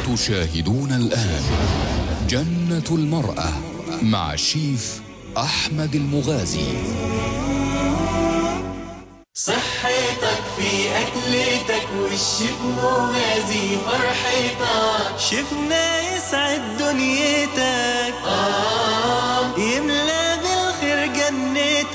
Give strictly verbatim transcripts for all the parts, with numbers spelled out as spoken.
تشاهدون الآن جنة المرأة مع الشيف أحمد المغازي. صحتك في أكلتك والشيف مغازي فرحتك. شفنا يسعد دنيتك آه يملى بالخير جنتك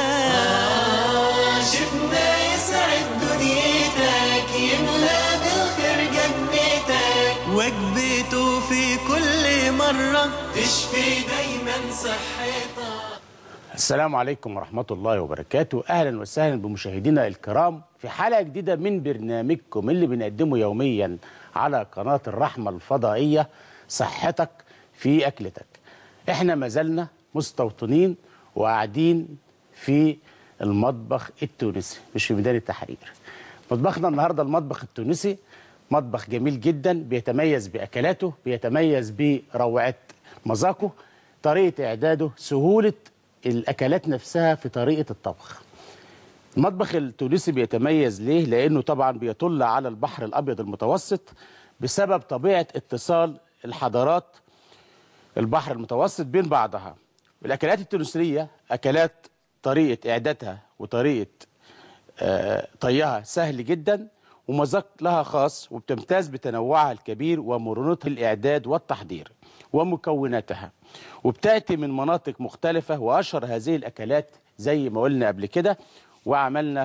آه شفنا يسعد دنيتك يملى بالخير جنتك. وجبته في كل مرة تشفي دايما صحتك. السلام عليكم ورحمة الله وبركاته. أهلا وسهلا بمشاهدينا الكرام في حلقة جديدة من برنامجكم اللي بنقدمه يوميا على قناة الرحمة الفضائية، صحتك في أكلتك. احنا ما زلنا مستوطنين وقاعدين في المطبخ التونسي، مش في ميدان التحرير. مطبخنا النهاردة المطبخ التونسي مطبخ جميل جدا، بيتميز بأكلاته، بيتميز بروعة مذاقه، طريقة إعداده، سهولة الأكلات نفسها في طريقة الطبخ. المطبخ التونسي بيتميز ليه؟ لأنه طبعا بيطل على البحر الأبيض المتوسط بسبب طبيعة اتصال الحضارات البحر المتوسط بين بعضها. الأكلات التونسية أكلات طريقة إعدادها وطريقة آه طيها سهل جدا، ومذاق لها خاص، وبتمتاز بتنوعها الكبير ومرونتها الإعداد والتحضير ومكوناتها، وبتأتي من مناطق مختلفة. وأشهر هذه الأكلات زي ما قلنا قبل كده وعملنا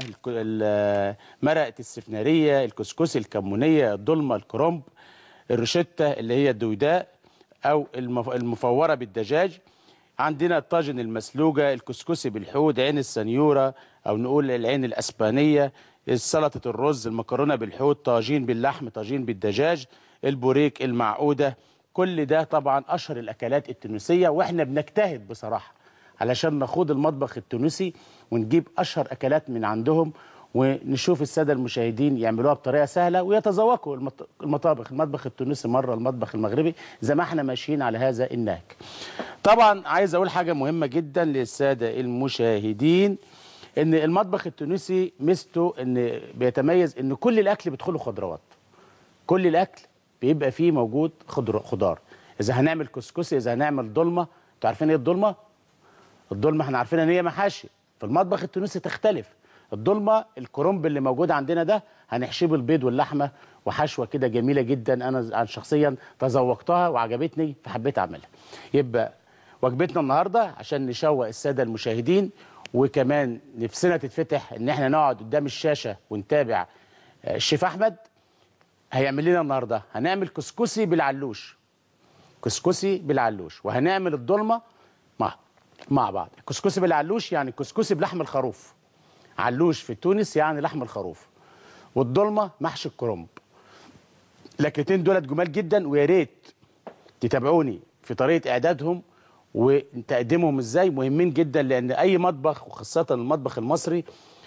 مرقة السفنارية، الكسكسي، الكمونية، الضلمة، الكرنب، الروشتة اللي هي الدويداء أو المفورة بالدجاج. عندنا الطاجن المسلوجة، الكسكسي بالحوت، عين السنيورة أو نقول العين الأسبانية، سلطة الرز، المكرونة بالحوت، طاجين باللحم، طاجين بالدجاج، البوريك، المعقودة. كل ده طبعا أشهر الأكلات التونسية، وإحنا بنجتهد بصراحة علشان نخوض المطبخ التونسي ونجيب أشهر أكلات من عندهم، ونشوف السادة المشاهدين يعملوها بطريقة سهلة ويتذوقوا المطابخ، المطبخ التونسي مرة، المطبخ المغربي، زي ما احنا ماشيين على هذا النهج. طبعا عايز أقول حاجة مهمة جدا للسادة المشاهدين، إن المطبخ التونسي ميزته إن بيتميز إن كل الأكل بيدخله خضروات. كل الأكل بيبقى فيه موجود خضر خضار. إذا هنعمل كسكسي، إذا هنعمل ضلمة، أنتوا عارفين إيه الضلمة؟ الضلمة احنا عارفين إن هي محاشي. في المطبخ التونسي تختلف. الضلمة الكرنب اللي موجود عندنا ده هنحشيه بالبيض واللحمة وحشوة كده جميلة جدا. أنا شخصيا تذوقتها وعجبتني فحبيت أعملها. يبقى وجبتنا النهاردة عشان نشوق السادة المشاهدين، وكمان نفسنا تتفتح إن احنا نقعد قدام الشاشة ونتابع الشيف أحمد هيعمل لنا النهارده. هنعمل كسكسي بالعلوش، كسكسي بالعلوش، وهنعمل الضلمه مع مع بعض. الكسكسي بالعلوش يعني كسكسي بلحم الخروف، علوش في تونس يعني لحم الخروف، والضلمه محشي الكرنب. الاكلتين دولت جمال جدا، ويا ريت تتابعوني في طريقه اعدادهم وتقديمهم ازاي، مهمين جدا، لان اي مطبخ وخاصه المطبخ المصري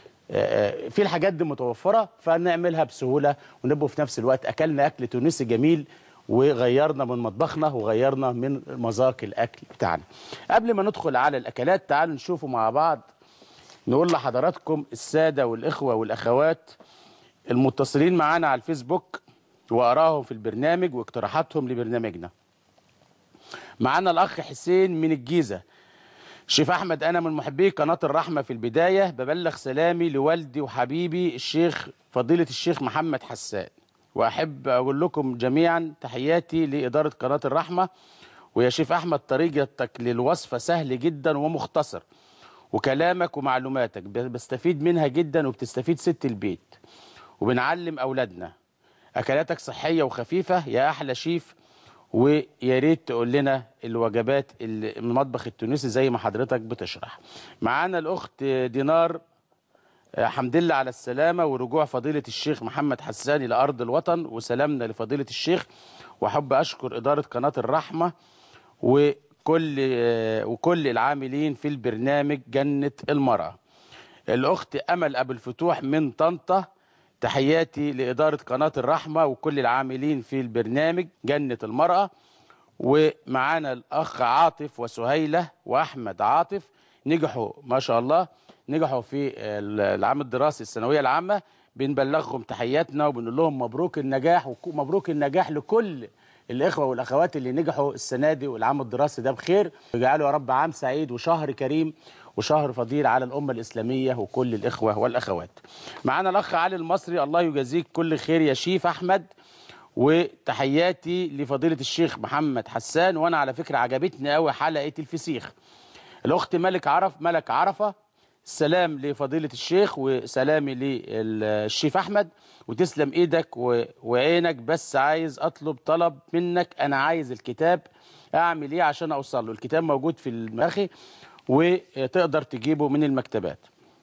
في الحاجات دي متوفرة، فنعملها بسهولة ونبقى في نفس الوقت أكلنا أكل تونسي جميل، وغيرنا من مطبخنا وغيرنا من مذاق الأكل بتاعنا. قبل ما ندخل على الأكلات تعالوا نشوفوا مع بعض، نقول لحضراتكم السادة والإخوة والأخوات المتصلين معانا على الفيسبوك وأراهم في البرنامج واقتراحاتهم لبرنامجنا. معانا الأخ حسين من الجيزة. شيف أحمد، أنا من محبي قناة الرحمة. في البداية ببلغ سلامي لوالدي وحبيبي الشيخ فضيلة الشيخ محمد حسان، وأحب أقول لكم جميعا تحياتي لإدارة قناة الرحمة. ويا شيف أحمد، طريقتك للوصفة سهل جدا ومختصر، وكلامك ومعلوماتك بستفيد منها جدا، وبتستفيد ست البيت، وبنعلم أولادنا. أكلاتك صحية وخفيفة يا أحلى شيف، ويا ريت تقول لنا الوجبات المطبخ التونسي زي ما حضرتك بتشرح. معانا الاخت دينار، حمد لله على السلامه ورجوع فضيله الشيخ محمد حسان الى ارض الوطن، وسلامنا لفضيله الشيخ. واحب اشكر اداره قناه الرحمه وكل وكل العاملين في البرنامج جنه المراه. الاخت امل ابو الفتوح من طنطا، تحياتي لإدارة قناة الرحمة وكل العاملين في البرنامج جنة المرأة. ومعانا الأخ عاطف وسهيلة وأحمد عاطف، نجحوا ما شاء الله، نجحوا في العام الدراسي الثانوية العامة. بنبلغهم تحياتنا وبنقول لهم مبروك النجاح، ومبروك النجاح لكل الاخوه والاخوات اللي نجحوا السنه دي والعام الدراسي ده بخير، ويجعله يا رب عام سعيد وشهر كريم وشهر فضيل على الامه الاسلاميه وكل الاخوه والاخوات. معانا الاخ علي المصري، الله يجازيك كل خير يا شيف احمد، وتحياتي لفضيله الشيخ محمد حسان، وانا على فكره عجبتني قوي حلقه الفسيخ. الاخت ملك عرف ملك عرفه، السلام لفضيله الشيخ وسلامي للشيف احمد، وتسلم ايدك وعينك، بس عايز اطلب طلب منك، انا عايز الكتاب اعمل ايه عشان اوصل له؟ الكتاب موجود في المخي وتقدر تجيبه من المكتبات.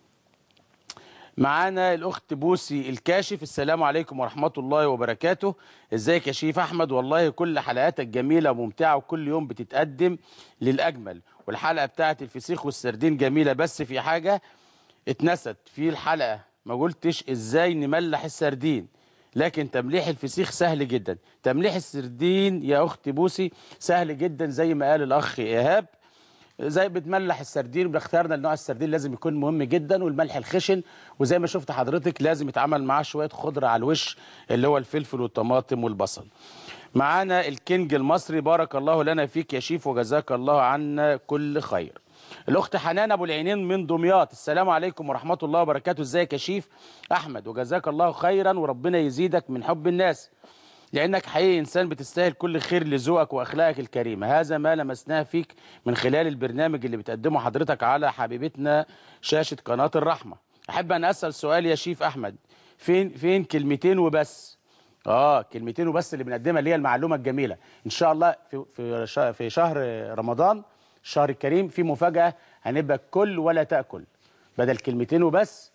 معانا الاخت بوسي الكاشف، السلام عليكم ورحمه الله وبركاته. ازيك يا شيف احمد؟ والله كل حلقاتك جميله وممتعه وكل يوم بتتقدم للاجمل، والحلقه بتاعت الفسيخ والسردين جميله، بس في حاجه اتنست في الحلقه، ما قلتش ازاي نملح السردين، لكن تمليح الفسيخ سهل جدا. تمليح السردين يا اخت بوسي سهل جدا زي ما قال الاخ ايهاب، زي بتملح السردين، باختيارنا لنوع السردين لازم يكون مهم جدا، والملح الخشن، وزي ما شفت حضرتك لازم يتعمل معاه شويه خضره على الوش اللي هو الفلفل والطماطم والبصل. معانا الكينج المصري، بارك الله لنا فيك يا شيف وجزاك الله عنا كل خير. الاخت حنان ابو العينين من دمياط، السلام عليكم ورحمه الله وبركاته. ازيك يا شيف احمد؟ وجزاك الله خيرا وربنا يزيدك من حب الناس، لأنك حقيقي إنسان بتستاهل كل خير لذوقك وأخلاقك الكريمة. هذا ما لمسناه فيك من خلال البرنامج اللي بتقدمه حضرتك على حبيبتنا شاشة قناة الرحمة. أحب أن أسأل سؤال يا شيف أحمد، فين فين كلمتين وبس؟ آه كلمتين وبس اللي بنقدمها، اللي هي المعلومة الجميلة. إن شاء الله في في في شهر رمضان الشهر الكريم في مفاجأة، هنبقى كل ولا تأكل بدل كلمتين وبس.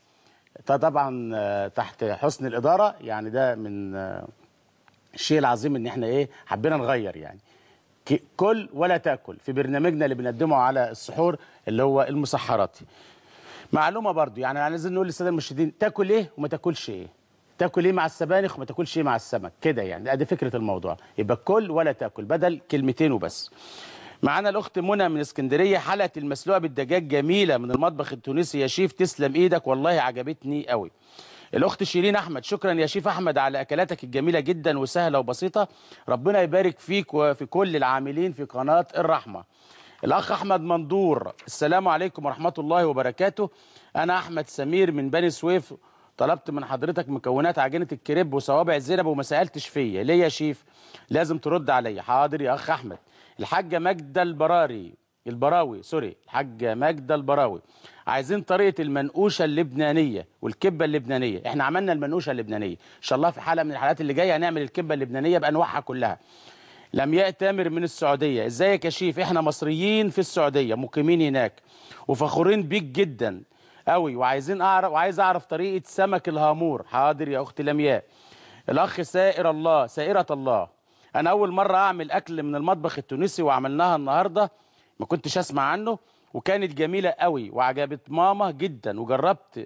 طبعا تحت حسن الإدارة، يعني ده من الشيء العظيم ان احنا ايه حبينا نغير، يعني كل ولا تاكل في برنامجنا اللي بنقدمه على السحور اللي هو المسحراتي. معلومه برضو، يعني عايزين نقول للساده المرشدين تاكل ايه وما تاكلش ايه، تاكل ايه مع السبانخ وما تاكلش ايه مع السمك كده، يعني ادي فكره الموضوع، يبقى كل ولا تاكل بدل كلمتين وبس. معانا الاخت منى من اسكندريه، حلقه المسلوقه بالدجاج جميله من المطبخ التونسي يا شيف، تسلم ايدك والله عجبتني قوي. الاخت شيرين احمد، شكرا يا شيف احمد على اكلاتك الجميله جدا وسهله وبسيطه، ربنا يبارك فيك وفي كل العاملين في قناه الرحمه. الاخ احمد مندور، السلام عليكم ورحمه الله وبركاته. انا احمد سمير من بني سويف، طلبت من حضرتك مكونات عجينه الكريب وصوابع الزينب وما سالتش فيا ليه يا شيف؟ لازم ترد عليا. حاضر يا اخ احمد. الحاجه ماجده البراري البراوي سوري الحاجه ماجده البراوي، عايزين طريقه المنقوشه اللبنانيه والكبه اللبنانيه. احنا عملنا المنقوشه اللبنانيه، ان شاء الله في حلقه من الحلقات اللي جايه هنعمل الكبه اللبنانيه بانواعها كلها. لمياء تامر من السعوديه، ازيك يا شيف؟ احنا مصريين في السعوديه مقيمين هناك وفخورين بيك جدا قوي، وعايزين اعرف وعايز اعرف طريقه سمك الهامور. حاضر يا اختي لمياء. الاخ سائر الله سائره الله، انا اول مره اعمل اكل من المطبخ التونسي وعملناها النهارده، ما كنتش اسمع عنه وكانت جميله قوي وعجبت ماما جدا، وجربت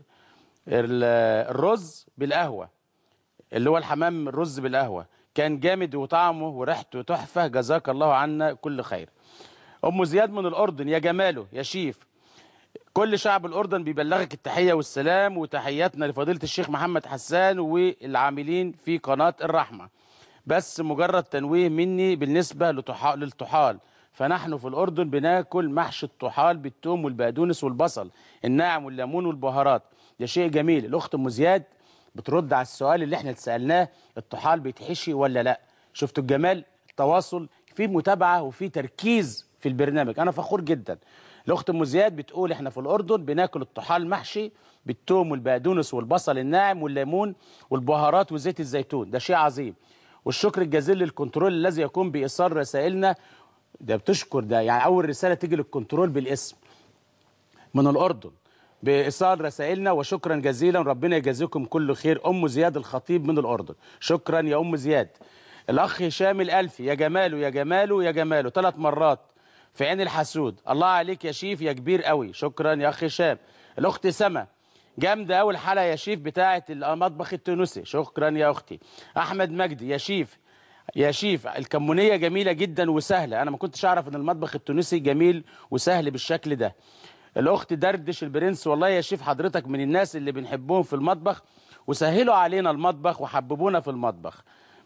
الرز بالقهوه اللي هو الحمام الرز بالقهوه، كان جامد وطعمه وريحته تحفه، جزاك الله عنا كل خير. ام زياد من الاردن، يا جماله يا شيف، كل شعب الاردن بيبلغك التحيه والسلام، وتحياتنا لفضيله الشيخ محمد حسان والعاملين في قناه الرحمه. بس مجرد تنويه مني بالنسبه للطحال، فنحن في الأردن بناكل محشي الطحال بالثوم والبقدونس والبصل الناعم والليمون والبهارات، ده شيء جميل. الأخت أم زياد بترد على السؤال اللي احنا اتسألناه، الطحال بيتحشي ولا لا؟ شفتوا الجمال؟ التواصل في متابعة وفي تركيز في البرنامج، أنا فخور جدا. الأخت أم زياد بتقول احنا في الأردن بناكل الطحال محشي بالثوم والبقدونس والبصل الناعم والليمون والبهارات وزيت الزيتون، ده شيء عظيم. والشكر الجزيل للكنترول الذي يقوم بإيصال رسائلنا، ده بتشكر، ده يعني أول رسالة تيجي للكنترول بالاسم من الأردن بإيصال رسائلنا، وشكرا جزيلا، ربنا يجازيكم كل خير. أم زياد الخطيب من الأردن، شكرا يا أم زياد. الأخ هشام الألفي، يا جماله يا جماله يا جماله ثلاث مرات في عين الحسود، الله عليك يا شيف يا كبير قوي، شكرا يا أخ هشام. الأخت سما، جامدة أول حلقة يا شيف بتاعة المطبخ التونسي، شكرا يا أختي. أحمد مجدي، يا شيف يا شيف الكمونية جميلة جدا وسهلة، أنا ما كنتش أعرف إن المطبخ التونسي جميل وسهل بالشكل ده. الأخت دردش البرنس، والله يا شيف حضرتك من الناس اللي بنحبهم في المطبخ، وسهلوا علينا المطبخ وحببونا في المطبخ.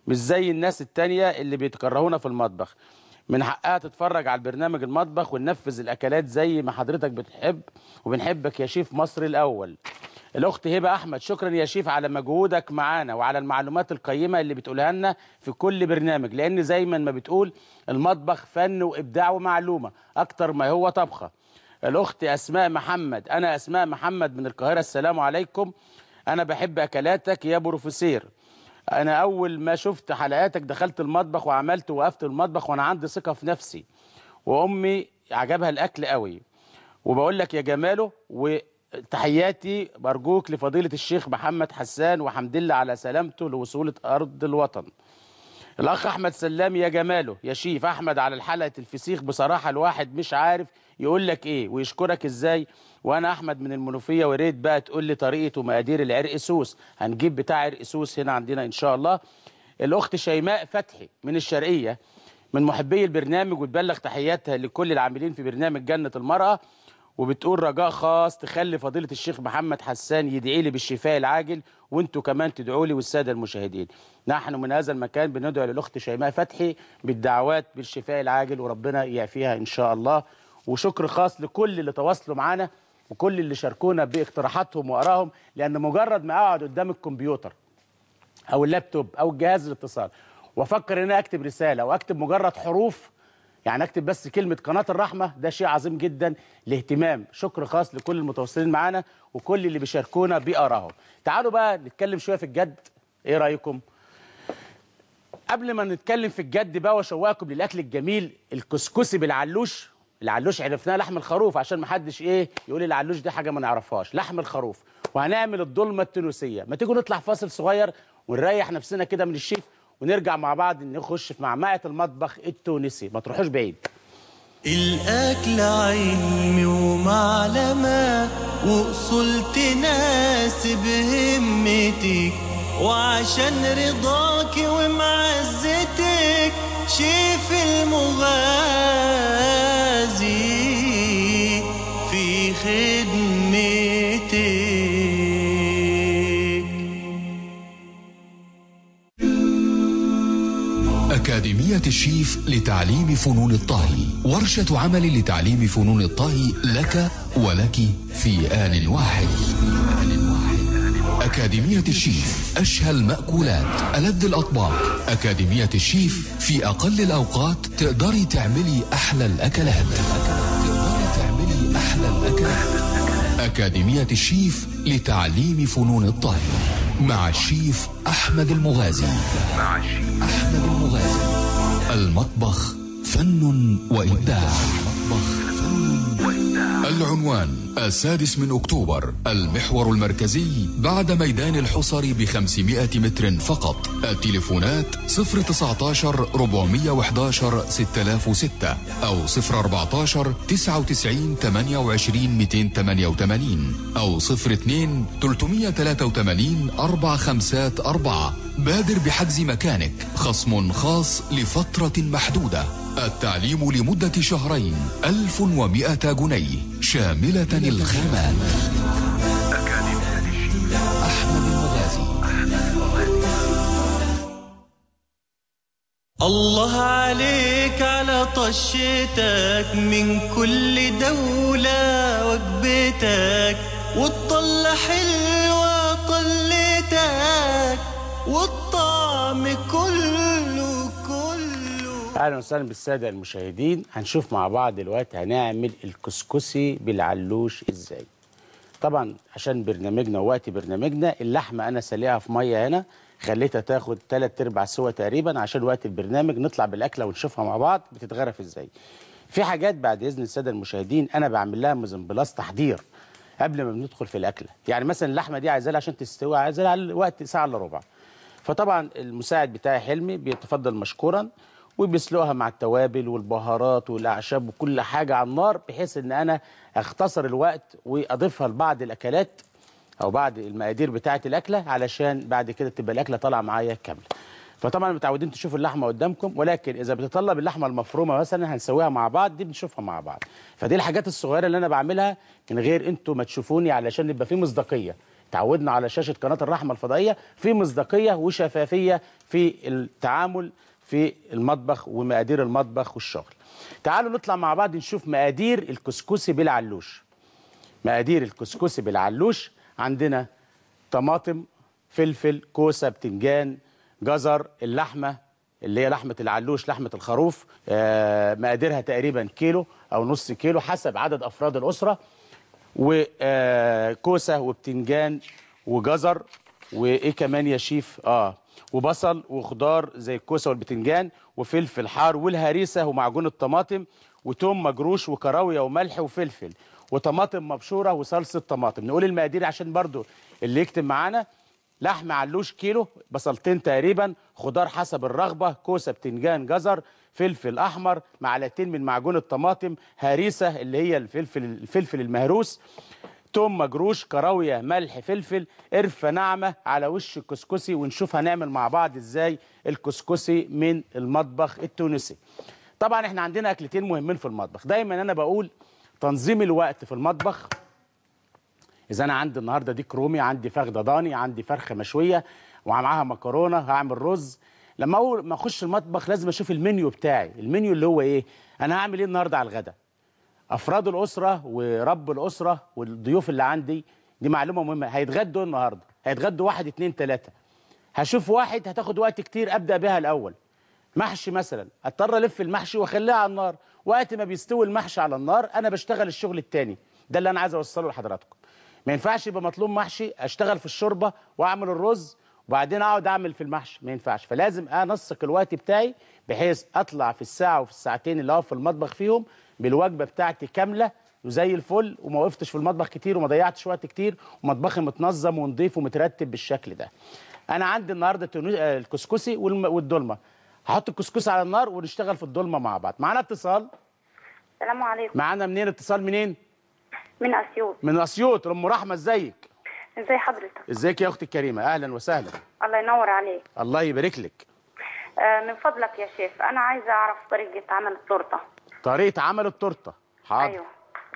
مش زي الناس التانية اللي بيتكرهونا في المطبخ. من حقها تتفرج على البرنامج المطبخ وننفذ الاكلات زي ما حضرتك بتحب، وبنحبك يا شيف مصر الاول. الاخت هبه احمد، شكرا يا شيف على مجهودك معانا وعلى المعلومات القيمه اللي بتقولها لنا في كل برنامج، لان زي ما بتقول المطبخ فن وابداع ومعلومه اكتر ما هو طبخه. الاخت اسماء محمد، انا اسماء محمد من القاهره، السلام عليكم. انا بحب اكلاتك يا بروفيسير. انا اول ما شفت حلقاتك دخلت المطبخ وعملت وقفت المطبخ وانا عندي ثقه في نفسي، وامي عجبها الاكل قوي. وبقول لك يا جماله، وتحياتي برجوك لفضيله الشيخ محمد حسان وحمد لله على سلامته لوصوله ارض الوطن. الاخ احمد سلام، يا جماله يا شيف احمد على الحلقه الفسيخ، بصراحه الواحد مش عارف يقول لك ايه ويشكرك ازاي. وانا احمد من المنوفيه، وريت بقى تقول لي طريقه ومقادير العرق سوس، هنجيب بتاع عرق سوس هنا عندنا ان شاء الله. الاخت شيماء فتحي من الشرقيه من محبي البرنامج، وتبلغ تحياتها لكل العاملين في برنامج جنه المراه، وبتقول رجاء خاص تخلي فضيله الشيخ محمد حسان يدعي لي بالشفاء العاجل، وانتم كمان تدعوا لي والساده المشاهدين. نحن من هذا المكان بندعو للاخت شيماء فتحي بالدعوات بالشفاء العاجل، وربنا يعافيها ان شاء الله. وشكر خاص لكل اللي تواصلوا معانا وكل اللي شاركونا باقتراحاتهم وارائهم، لان مجرد ما اقعد قدام الكمبيوتر او اللابتوب او جهاز الاتصال وافكر ان انا اكتب رساله واكتب مجرد حروف، يعني اكتب بس كلمه قناه الرحمه، ده شيء عظيم جدا لاهتمام. شكر خاص لكل المتواصلين معانا وكل اللي بيشاركونا بارائهم. تعالوا بقى نتكلم شويه في الجد، ايه رايكم؟ قبل ما نتكلم في الجد بقى واشوقكم للاكل الجميل، الكسكسي بالعلوش. العلوش عرفناه لحم الخروف عشان ما حدش ايه يقول العلوش دي حاجه ما نعرفهاش، لحم الخروف. وهنعمل الضلمه التونسيه. ما تيجوا نطلع فاصل صغير ونريح نفسنا كده من الشيف، ونرجع مع بعض نخش في معمعه المطبخ التونسي. ما تروحوش بعيد. الأكل علم ومعلمة وأصول تناسب همتك، وعشان رضاك ومعزتك شيف المغازي في خدمتك. أكاديمية الشيف لتعليم فنون الطهي، ورشة عمل لتعليم فنون الطهي لك ولك في آن واحد. أكاديمية الشيف، أشهى المأكولات، ألذ الأطباق. أكاديمية الشيف، في أقل الأوقات تقدري تعملي أحلى الأكلات. تقدري تعملي أحلى الأكلات. أكاديمية الشيف لتعليم فنون الطهي مع الشيف أحمد المغازي. مع الشيف أحمد المغازي. المطبخ فن وإبداع. المطبخ فن وإبداع. العنوان: السادس من أكتوبر، المحور المركزي بعد ميدان الحصري بخمسمائة متر فقط. التليفونات صفر تسعتاشر ربعمية وحداشر ستة آلاف وستة أو صفر أربعتاشر تسعة وتسعين ثمانية وعشرين مئتين وثمانية وثمانين أو صفر اتنين تلتمية تلاتة وثمانين أربعة خمسات أربعة. بادر بحجز مكانك، خصم خاص لفترة محدودة. التعليم لمدة شهرين، ألف ومئة جنيه شاملة الخامات. أكاديمية الشيف أحمد المغازي. الله عليك على طشتك، من كل دولة وجبتك، والطلة حلوة طلتك، والطعم كله كله. اهلا وسهلا بالساده المشاهدين. هنشوف مع بعض دلوقتي هنعمل الكسكسي بالعلوش ازاي. طبعا عشان برنامجنا ووقت برنامجنا، اللحمه انا سلقها في ميه هنا، خليتها تاخد تلات ارباع سوا تقريبا عشان وقت البرنامج نطلع بالاكله ونشوفها مع بعض بتتغرف ازاي. في حاجات بعد اذن الساده المشاهدين انا بعمل لها مزمبلاص تحضير قبل ما بندخل في الاكله. يعني مثلا اللحمه دي عايزاها عشان تستوي، عايزاها على وقت ساعه الا ربع. فطبعا المساعد بتاعي حلمي بيتفضل مشكورا وبيسلقها مع التوابل والبهارات والاعشاب وكل حاجه على النار، بحيث ان انا اختصر الوقت واضيفها لبعض الاكلات او بعض المقادير بتاعه الاكله، علشان بعد كده تبقى الاكله طالعه معايا كامله. فطبعا متعودين تشوفوا اللحمه قدامكم، ولكن اذا بتطلب اللحمه المفرومه مثلا هنسويها مع بعض، دي بنشوفها مع بعض. فدي الحاجات الصغيره اللي انا بعملها من غير انتوا ما تشوفوني، علشان يبقى في مصداقيه. تعودنا على شاشه قناه الرحمه الفضائيه في مصداقيه وشفافيه في التعامل في المطبخ ومقادير المطبخ والشغل. تعالوا نطلع مع بعض نشوف مقادير الكسكسي بالعلوش. مقادير الكسكسي بالعلوش: عندنا طماطم، فلفل، كوسه، بتنجان، جزر، اللحمه اللي هي لحمه العلوش، لحمه الخروف، آه مقاديرها تقريبا كيلو او نص كيلو حسب عدد افراد الاسره، وكوسه وبتنجان وجزر، وايه كمان يا شيف؟ اه وبصل وخضار زي الكوسه والبتنجان، وفلفل حار، والهريسه ومعجون الطماطم، وتوم مجروش، وكراويه وملح وفلفل، وطماطم مبشوره، وصلصه طماطم. نقول المقادير عشان برضو اللي يكتب معانا: لحم علوش كيلو، بصلتين تقريبا، خضار حسب الرغبه، كوسه، بتنجان، جزر، فلفل احمر، معلقتين من معجون الطماطم، هريسه اللي هي الفلفل الفلفل المهروس، توم مجروش، كراويه، ملح، فلفل، قرفه ناعمه على وش الكسكسي. ونشوف هنعمل مع بعض ازاي الكسكسي من المطبخ التونسي. طبعا احنا عندنا اكلتين مهمين في المطبخ. دايما انا بقول تنظيم الوقت في المطبخ. اذا انا عندي النهارده ديك رومي، عندي فخده ضاني، عندي فرخه مشويه ومعاها مكرونه، هعمل رز، لما اول ما اخش المطبخ لازم اشوف المنيو بتاعي. المنيو اللي هو ايه؟ انا هعمل ايه النهارده على الغداء؟ افراد الاسره ورب الاسره والضيوف اللي عندي، دي معلومه مهمه. هيتغدوا النهارده، هيتغدوا واحد اتنين تلاته. هشوف واحد هتاخد وقت كتير ابدا بها الاول. محشي مثلا، اضطر الف المحشي واخليها على النار، وقت ما بيستوي المحشي على النار انا بشتغل الشغل التاني. ده اللي انا عايز اوصله لحضراتكم. ما ينفعش يبقى مطلوب محشي اشتغل في الشوربه واعمل الرز وبعدين اقعد اعمل في المحشي، ما ينفعش. فلازم انسق الوقت بتاعي بحيث اطلع في الساعه وفي الساعتين اللي هقف في المطبخ فيهم بالوجبه بتاعتي كامله وزي الفل، وما وقفتش في المطبخ كتير وما ضيعتش وقت كتير، ومطبخي متنظم ونضيف ومترتب بالشكل ده. انا عندي النهارده الكسكسي والدولمه. هحط الكسكسي على النار ونشتغل في الدولمه مع بعض. معانا اتصال. السلام عليكم. معانا منين اتصال؟ منين؟ من اسيوط. من اسيوط. ام رحمه ازيك؟ ازي حضرتك؟ ازيك يا اختي الكريمه؟ اهلا وسهلا. الله ينور عليك. الله يبارك لك. آه من فضلك يا شيف، انا عايزه اعرف طريقه عمل التورته. طريقه عمل التورته؟ حاضر. ايوه.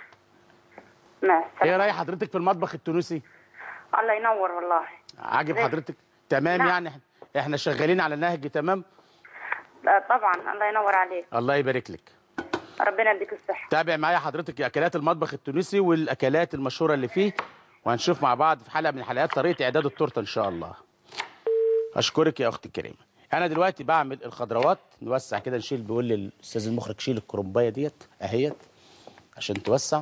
مع ايه راي حضرتك في المطبخ التونسي؟ الله ينور والله. عاجب حضرتك؟ تمام. لا. يعني احنا شغالين على نهج تمام؟ لا طبعا. الله ينور عليك. الله يبارك لك. ربنا يديك الصحه. تابع معايا حضرتك اكلات المطبخ التونسي والاكلات المشهوره اللي فيه، وهنشوف مع بعض في حلقه من الحلقات طريقه اعداد التورته ان شاء الله. اشكرك يا اختي الكريمه. انا دلوقتي بعمل الخضروات. نوسع كده، نشيل، بيقول لي الاستاذ المخرج شيل الكرنبايه ديت اهيت عشان توسع.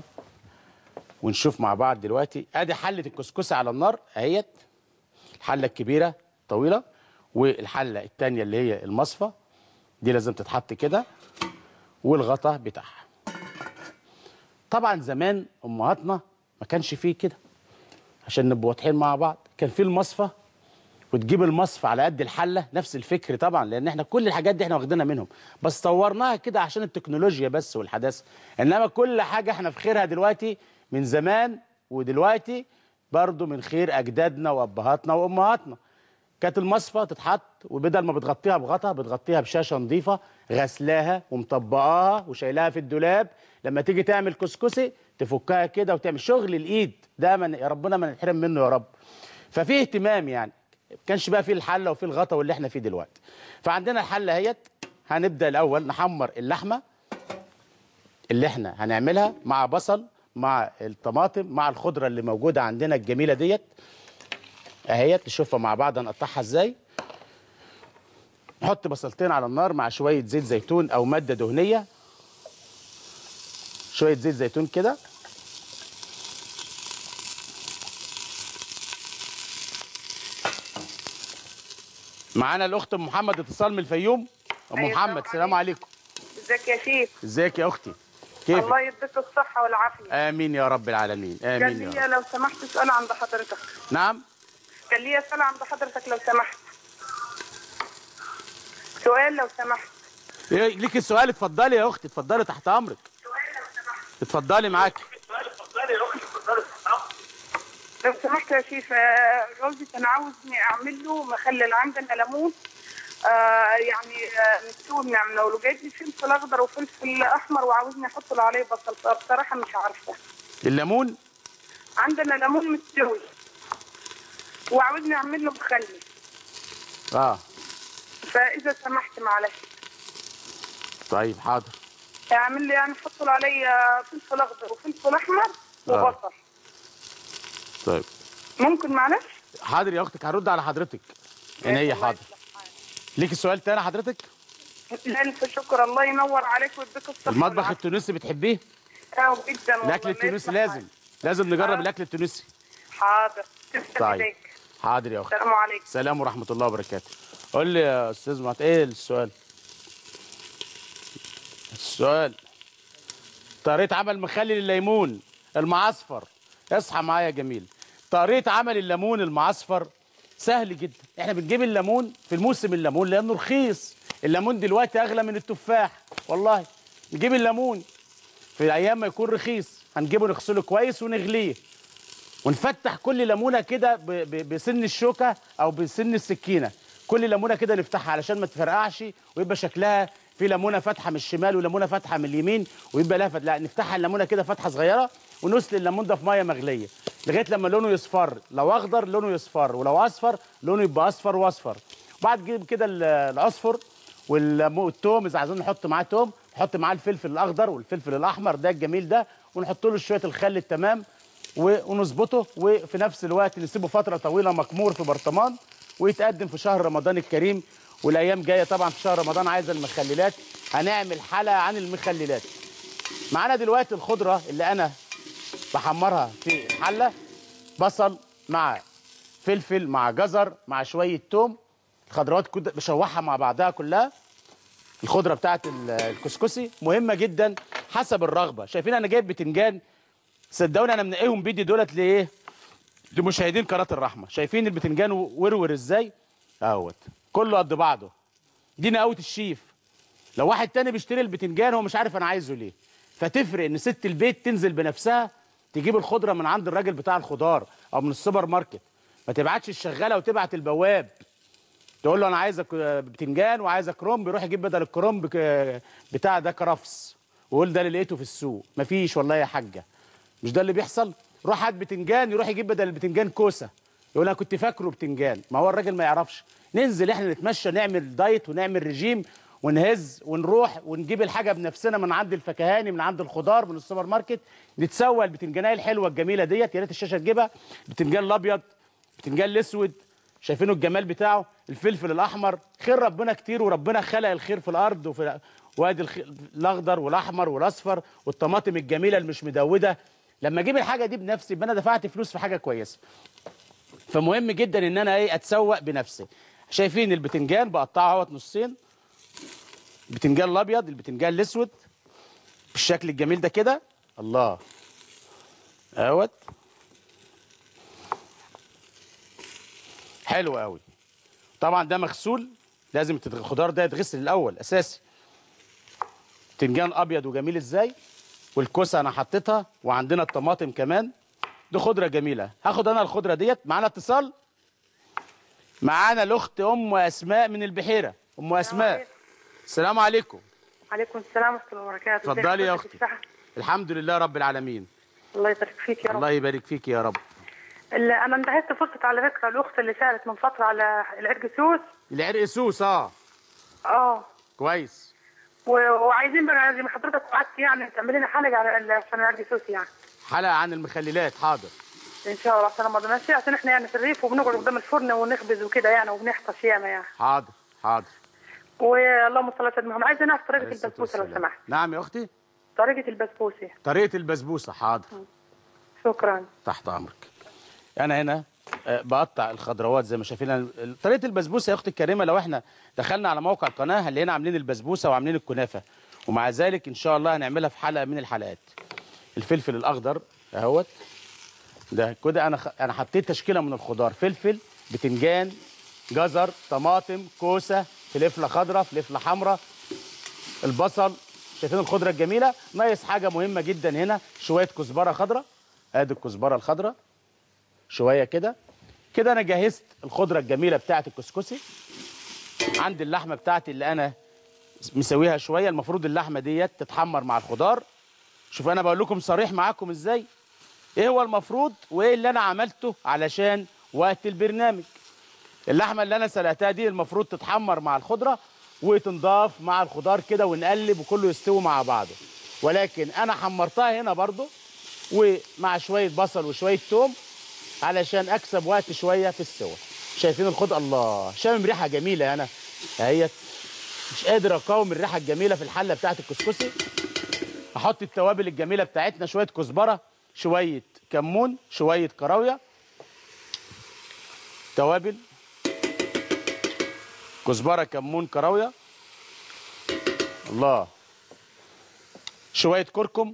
ونشوف مع بعض دلوقتي. ادي حله الكسكسي على النار اهيت، الحله الكبيره طويله، والحله الثانيه اللي هي المصفى دي لازم تتحط كده، والغطا بتاعها. طبعا زمان امهاتنا ما كانش فيه كده، عشان نبقى واضحين مع بعض. كان فيه المصفى وتجيب المصفى على قد الحله، نفس الفكر طبعا، لان احنا كل الحاجات دي احنا واخدينها منهم، بس طورناها كده عشان التكنولوجيا بس والحداثه. انما كل حاجه احنا في خيرها دلوقتي من زمان، ودلوقتي برضو من خير اجدادنا وابهاتنا وامهاتنا. كانت المصفى تتحط، وبدل ما بتغطيها بغطا بتغطيها بشاشه نظيفه غسلاها ومطبقاها وشايلاها في الدولاب. لما تيجي تعمل كسكسي تفكها كده وتعمل شغل الايد ده، من يا ربنا ما نتحرم منه يا رب. ففي اهتمام يعني، ما كانش بقى فيه الحله وفيه الغطا واللي احنا فيه دلوقتي. فعندنا الحله اهيت. هنبدا الاول نحمر اللحمه اللي احنا هنعملها مع بصل مع الطماطم مع الخضره اللي موجوده عندنا الجميله ديت اهيت. نشوفها مع بعض هنقطعها ازاي. نحط بصلتين على النار مع شويه زيت زيتون او ماده دهنيه، شويه زيت زيتون كده. معانا الاخت ام محمد اتصال من الفيوم. ام أيوة محمد السلام عليكم. ازيك يا شيف؟ ازيك يا اختي؟ كيف؟ الله يديك الصحه والعافيه. امين يا رب العالمين. امين كان يا رب. لي لو سمحت سؤال عند حضرتك. نعم. كان لي سؤال عند حضرتك لو سمحت. سؤال لو سمحت. ايه ليكي السؤال؟ اتفضلي يا اختي، اتفضلي تحت امرك. سؤال لو سمحت. اتفضلي معاكي. اتفضلي يا اختي، اتفضلي تحت امرك. لو سمحت يا شيف، جوزي كان عاوزني اعمل له مخلل عندنا ليمون، آه يعني آه مستوي بنعمله له، جايب لي فلفل اخضر وفلفل احمر وعاوزني احط له عليه بصل، بصراحه مش عارفه. الليمون عندنا ليمون مستوي. وعاوزني اعمل له مخلل. اه فاذا سمحت معلش. طيب حاضر. اعمل لي يعني حط له عليا فلفل اخضر وفلفل احمر وبصل. آه. طيب ممكن معلش؟ حاضر يا اختك، هرد على حضرتك. عينيا حاضر. ليكي سؤال تاني حضرتك؟ الف شكر، الله ينور عليك ويديك الصحه. المطبخ التونسي بتحبيه؟ اه جدا والله. الاكل التونسي لازم لازم نجرب آه. الاكل التونسي. حاضر. طيب حاضر يا اختي. السلام عليكم. السلام ورحمه الله وبركاته. قول لي يا استاذ معت، ايه السؤال؟ السؤال طريقه عمل مخلل الليمون المعصفر. اصحى معايا يا جميل. طريقه عمل الليمون المعصفر سهل جدا. احنا بنجيب الليمون في الموسم الليمون لانه رخيص. الليمون دلوقتي اغلى من التفاح والله. نجيب الليمون في ايام ما يكون رخيص، هنجيبه نغسله كويس ونغليه ونفتح كل ليمونه كده بسن الشوكه او بسن السكينه. كل ليمونه كده نفتحها علشان ما تفرقعش ويبقى شكلها في ليمونه فاتحه من الشمال وليمونه فاتحه من اليمين ويبقى لها فتح. لا، نفتحها الليمونه كده فتحه صغيره ونسلق الليمون ده في ميه مغليه لغايه لما لونه يصفر. لو اخضر لونه يصفر، ولو اصفر لونه يبقى اصفر واصفر. بعد نجيب كده العصفر والثوم، اذا عايزين نحط معاه توم نحط معاه الفلفل الاخضر والفلفل الاحمر ده الجميل ده، ونحط له شويه الخل التمام ونظبطه، وفي نفس الوقت نسيبه فتره طويله مكمور في برطمان ويتقدم في شهر رمضان الكريم. والايام جايه طبعا في شهر رمضان عايزه المخللات، هنعمل حلقه عن المخللات. معانا دلوقتي الخضره اللي انا بحمرها في حله، بصل مع فلفل مع جزر مع شويه توم، الخضروات كده بشوحها مع بعضها كلها. الخضره بتاعت الكسكسي مهمه جدا حسب الرغبه. شايفين انا جايب بتنجان، صدقوني انا منقيهم بيدي دولت لايه؟ لمشاهدين قناه الرحمه. شايفين البتنجان ورور ازاي اهوت، كله قد بعضه. دي نقاوه الشيف. لو واحد تاني بيشتري البتنجان هو مش عارف انا عايزه ليه. فتفرق ان ست البيت تنزل بنفسها تجيب الخضره من عند الراجل بتاع الخضار او من السوبر ماركت، ما تبعتش الشغاله وتبعت البواب تقول له انا عايزك بتنجان وعايزك كرنب، يروح يجيب بدل الكرنب بتاع ده كرفس ويقول ده اللي لقيته في السوق. مفيش والله يا حاجه، مش ده اللي بيحصل. روح هات بتنجان يروح يجيب بدل البتنجان كوسه، يقول انا كنت فاكره بتنجان. ما هو الراجل ما يعرفش. ننزل احنا نتمشى نعمل دايت ونعمل رجيم ونهز ونروح ونجيب الحاجه بنفسنا من عند الفكهاني من عند الخضار من السوبر ماركت، نتسوى البتنجانيه الحلوه الجميله ديت. يا ريت الشاشه تجيبها. بتنجان الابيض، بتنجان الاسود، شايفينه الجمال بتاعه، الفلفل الاحمر. خير ربنا كتير وربنا خلق الخير في الارض وفي وادي الاخضر والاحمر والاصفر والطماطم الجميله اللي مش مدوده. لما اجيب الحاجه دي بنفسي يبقى انا دفعت فلوس في حاجه كويسه. فمهم جدا ان انا ايه اتسوق بنفسي. شايفين البتنجان بقطعه اهوت نصين، البتنجان الابيض البتنجان الاسود بالشكل الجميل ده كده. الله اهوت حلو قوي. طبعا ده مغسول، لازم الخضار ده يتغسل الاول اساسي. بتنجان ابيض وجميل ازاي، والكوسه انا حطيتها، وعندنا الطماطم كمان. دي خضره جميله. هاخد انا الخضره ديت. معانا اتصال، معانا الاخت ام اسماء من البحيره. ام اسماء السلام عليكم. وعليكم السلام ورحمه الله وبركاته. اتفضلي يا اختي. الحمد لله رب العالمين. الله يبارك فيك يا رب. الله يبارك فيك يا رب. انا انتهزت فرصه على فكره الاخت اللي سالت من فتره على العرق سوس. العرق سوس اه اه كويس. وعايزين بقى زي ما حضرتك وعدت يعني تعمل لنا حلقه على عشان العرق سوس يعني. حلقه عن المخللات حاضر. ان شاء الله عشان رمضان ماشي، عشان احنا يعني في الريف وبنقعد قدام الفرن ونخبز وكده يعني وبنحطش ياما يعني. حاضر حاضر. واللهم صل على سيدنا محمد. عايزه نعرف طريقه البسبوسه لو سمحت. نعم يا اختي. طريقه البسبوسه. طريقه البسبوسه حاضر. شكرا. تحت امرك. انا هنا بقطع الخضروات زي ما شايفين. طريقه البسبوسه يا اختي الكريمه لو احنا دخلنا على موقع القناه هنلاقينا عاملين البسبوسه وعاملين الكنافه، ومع ذلك ان شاء الله هنعملها في حلقه من الحلقات. الفلفل الاخضر اهوت ده كده انا خ... انا حطيت تشكيله من الخضار، فلفل، بتنجان، جزر، طماطم، كوسه، فلفله خضراء، فلفله حمراء، البصل. شايفين الخضره الجميله؟ ناقص حاجه مهمه جدا هنا، شويه كزبره خضراء. ادي الكزبره الخضراء شويه كده كده. انا جهزت الخضره الجميله بتاعت الكسكسي. عندي اللحمه بتاعتي اللي انا مسويها شويه. المفروض اللحمه ديت تتحمر مع الخضار. شوف انا بقول لكم صريح معاكم ازاي ايه هو المفروض وايه اللي انا عملته علشان وقت البرنامج. اللحمه اللي انا سلقتها دي المفروض تتحمر مع الخضره وتنضاف مع الخضار كده ونقلب وكله يستوي مع بعضه، ولكن انا حمرتها هنا برضو ومع شويه بصل وشويه توم علشان اكسب وقت شويه في السوا. شايفين الخضره؟ الله، شامم ريحه جميله انا اهيت، مش قادر اقاوم الريحه الجميله في الحله بتاعت الكسكسي. احط التوابل الجميله بتاعتنا، شويه كزبره، شويه كمون، شويه كراويه، توابل كزبره كمون كراويه، الله، شويه كركم،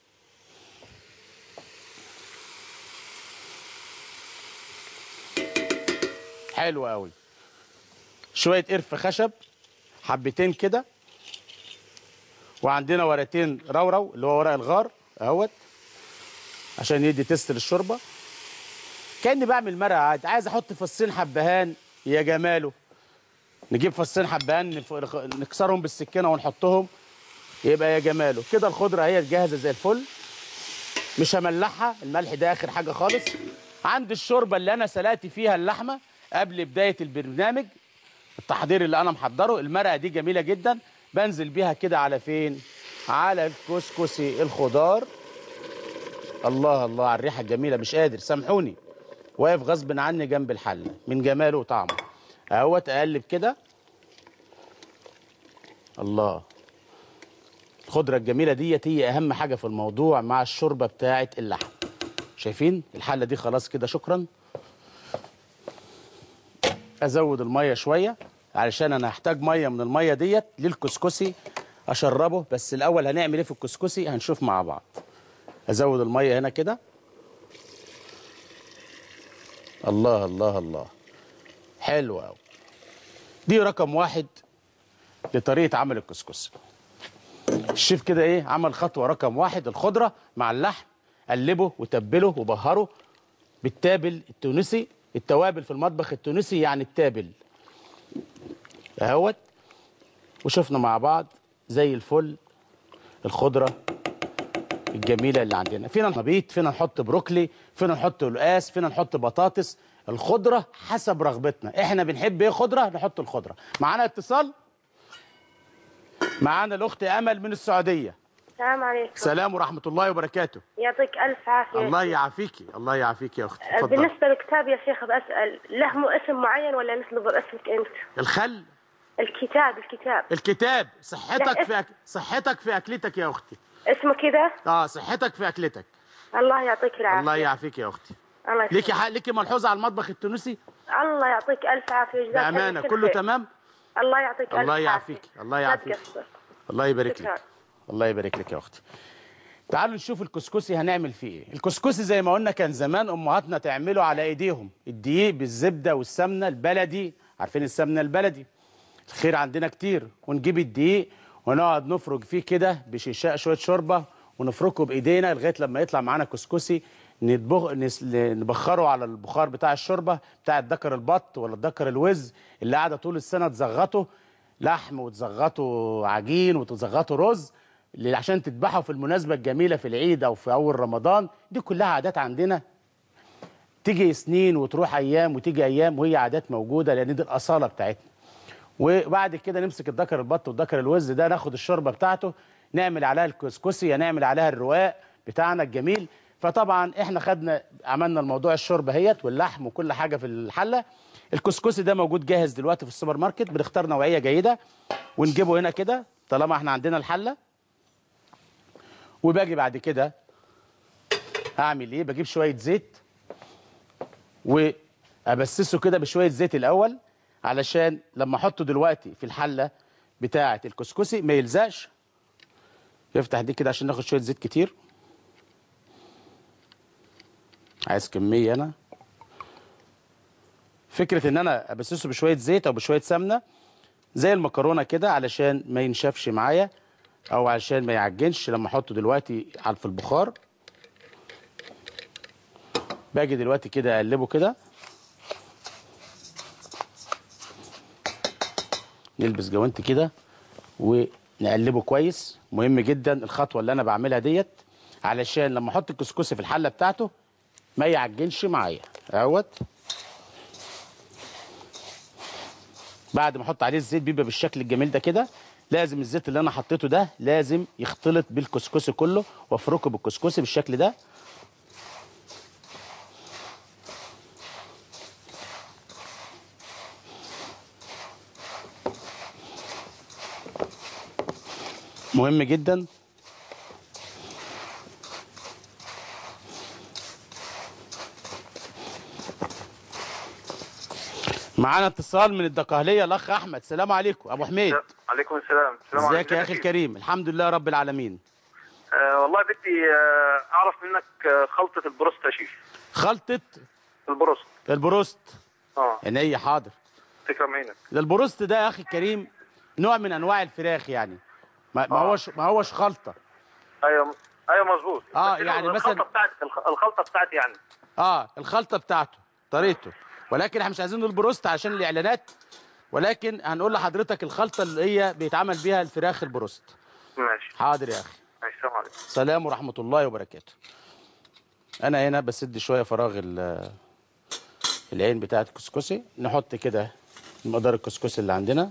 حلو قوي، شويه قرفه خشب حبتين كده، وعندنا ورقتين رورو اللي هو ورق الغار اهوت عشان يدي تست للشوربه. كاني بعمل مرقه عادي. عايز احط فصين حبهان يا جماله، نجيب فصين حبهان نكسرهم بالسكينه ونحطهم يبقى يا جماله كده. الخضره اهي جاهزه زي الفل، مش هملحها، الملح ده اخر حاجه خالص. عندي الشوربه اللي انا سلقت فيها اللحمه قبل بدايه البرنامج، التحضير اللي انا محضره. المرقه دي جميله جدا، بنزل بيها كده على فين؟ على الكسكسي الخضار. الله الله على الريحه الجميله، مش قادر سامحوني، واقف غصب عني جنب الحله من جماله وطعمه اهوت. اقلب كده، الله، الخضره الجميله ديت هي اهم حاجه في الموضوع مع الشوربه بتاعه اللحم. شايفين الحله دي؟ خلاص كده شكرا. ازود الميه شويه علشان انا هحتاج ميه من الميه ديت للكسكسي اشربه، بس الاول هنعمل ايه في الكسكسي هنشوف مع بعض. ازود الميه هنا كده، الله الله الله، حلو قوي. دي رقم واحد لطريقه عمل الكسكسي. الشيف كده ايه عمل خطوه رقم واحد، الخضره مع اللحم قلبه وتبله وبهره بالتابل التونسي. التوابل في المطبخ التونسي يعني التابل اهوت. وشفنا مع بعض زي الفل الخضره الجميله اللي عندنا. فينا نبيت، فينا نحط بروكلي، فينا نحط قلقاس، فينا نحط بطاطس. الخضره حسب رغبتنا، احنا بنحب ايه خضره نحط الخضره. معانا اتصال، معانا الاخت امل من السعوديه. السلام عليكم. سلام ورحمه الله وبركاته. يعطيك الف عافيه. الله يعافيكي، الله يعافيكي يا اختي. اتفضل. بالنسبه للكتاب يا شيخ بسال، له مو اسم معين ولا نطلب باسمك انت؟ الخل؟ الكتاب الكتاب الكتاب صحتك في أك... صحتك في اكلتك يا اختي. اسمه كده؟ اه صحتك في اكلتك. الله يعطيك العافيه. الله يعافيك يا اختي. الله يخليك. ليكي حق... ليكي ملحوظه على المطبخ التونسي؟ الله يعطيك الف عافيه. جزاك بامانه كله تمام؟ الله يعطيك الف عافيه. الله يعافيك، الله يعافيك، الله يبارك لك، الله يبارك لك يا اختي. تعالوا نشوف الكسكسي هنعمل فيه ايه. الكسكسي زي ما قلنا كان زمان امهاتنا تعمله على ايديهم، الدقيق بالزبده والسمنه البلدي. عارفين السمنه البلدي؟ الخير عندنا كتير. ونجيب الدقيق ونقعد نفرج فيه كده بشيشاء شويه شوربه ونفركه بايدينا لغايه لما يطلع معانا كسكسي. نطبخ نبخره على البخار بتاع الشوربه بتاع الدكر البط ولا الدكر الوز اللي قاعده طول السنه تزغطه لحم وتزغطه عجين وتزغطه رز عشان تذبحه في المناسبه الجميله في العيد او في اول رمضان. دي كلها عادات عندنا تيجي سنين وتروح ايام وتيجي ايام وهي عادات موجوده لان دي الاصاله بتاعتنا. وبعد كده نمسك الدكر البط والدكر الوز ده ناخد الشوربه بتاعته نعمل عليها الكسكسي، نعمل عليها الرواق بتاعنا الجميل. فطبعا احنا خدنا عملنا الموضوع الشوربه اهيت واللحم وكل حاجه في الحله. الكسكسي ده موجود جاهز دلوقتي في السوبر ماركت، بنختار نوعيه جيده ونجيبه هنا كده طالما احنا عندنا الحله. وباجي بعد كده هعمل ايه؟ بجيب شويه زيت وابسسه كده بشويه زيت الاول علشان لما احطه دلوقتي في الحله بتاعه الكسكسي ما يلزقش. يفتح دي كده عشان ناخد شويه زيت كتير، عايز كميه. انا فكره ان انا ابسسه بشويه زيت او بشويه سمنه زي المكرونه كده علشان ما ينشفش معايا او علشان ما يعجنش لما احطه دلوقتي على في البخار. باجي دلوقتي كده اقلبه كده، نلبس جوانتي كده ونقلبه كويس. مهم جدا الخطوه اللي انا بعملها ديت علشان لما احط الكسكسي في الحله بتاعته ما يعجنش معايا اهوت. بعد ما احط عليه الزيت بيبقى بالشكل الجميل ده كده. لازم الزيت اللي انا حطيته ده لازم يختلط بالكسكسي كله، وافركه بالكسكسي بالشكل ده. مهم جدا. معانا اتصال من الدقهليه، الاخ احمد. السلام عليكم ابو حميد. عليكم السلام. السلام ازيك يا اخي الكريم؟ الحمد لله رب العالمين. آه والله بدي آه اعرف منك آه خلطه البروست يا شيف. خلطه البروست. البروست اه عينيا حاضر. تكرم عينك. ده البروست ده يا اخي الكريم نوع من انواع الفراخ يعني، ما ما هوش ما هوش خلطه. ايوه ايوه مظبوط. اه يعني مثلا الخلطه بتاعت الخلطه بتاعتي يعني. اه الخلطه بتاعته طريقته، ولكن احنا مش عايزين البروست عشان الاعلانات، ولكن هنقول لحضرتك الخلطه اللي هي بيتعمل بيها الفراخ البروست. ماشي حاضر يا اخي. ماشي. السلام عليكم. السلام ورحمه الله وبركاته. انا هنا بسد شويه فراغ العين بتاعت الكسكسي. نحط كده مقدار الكسكسي اللي عندنا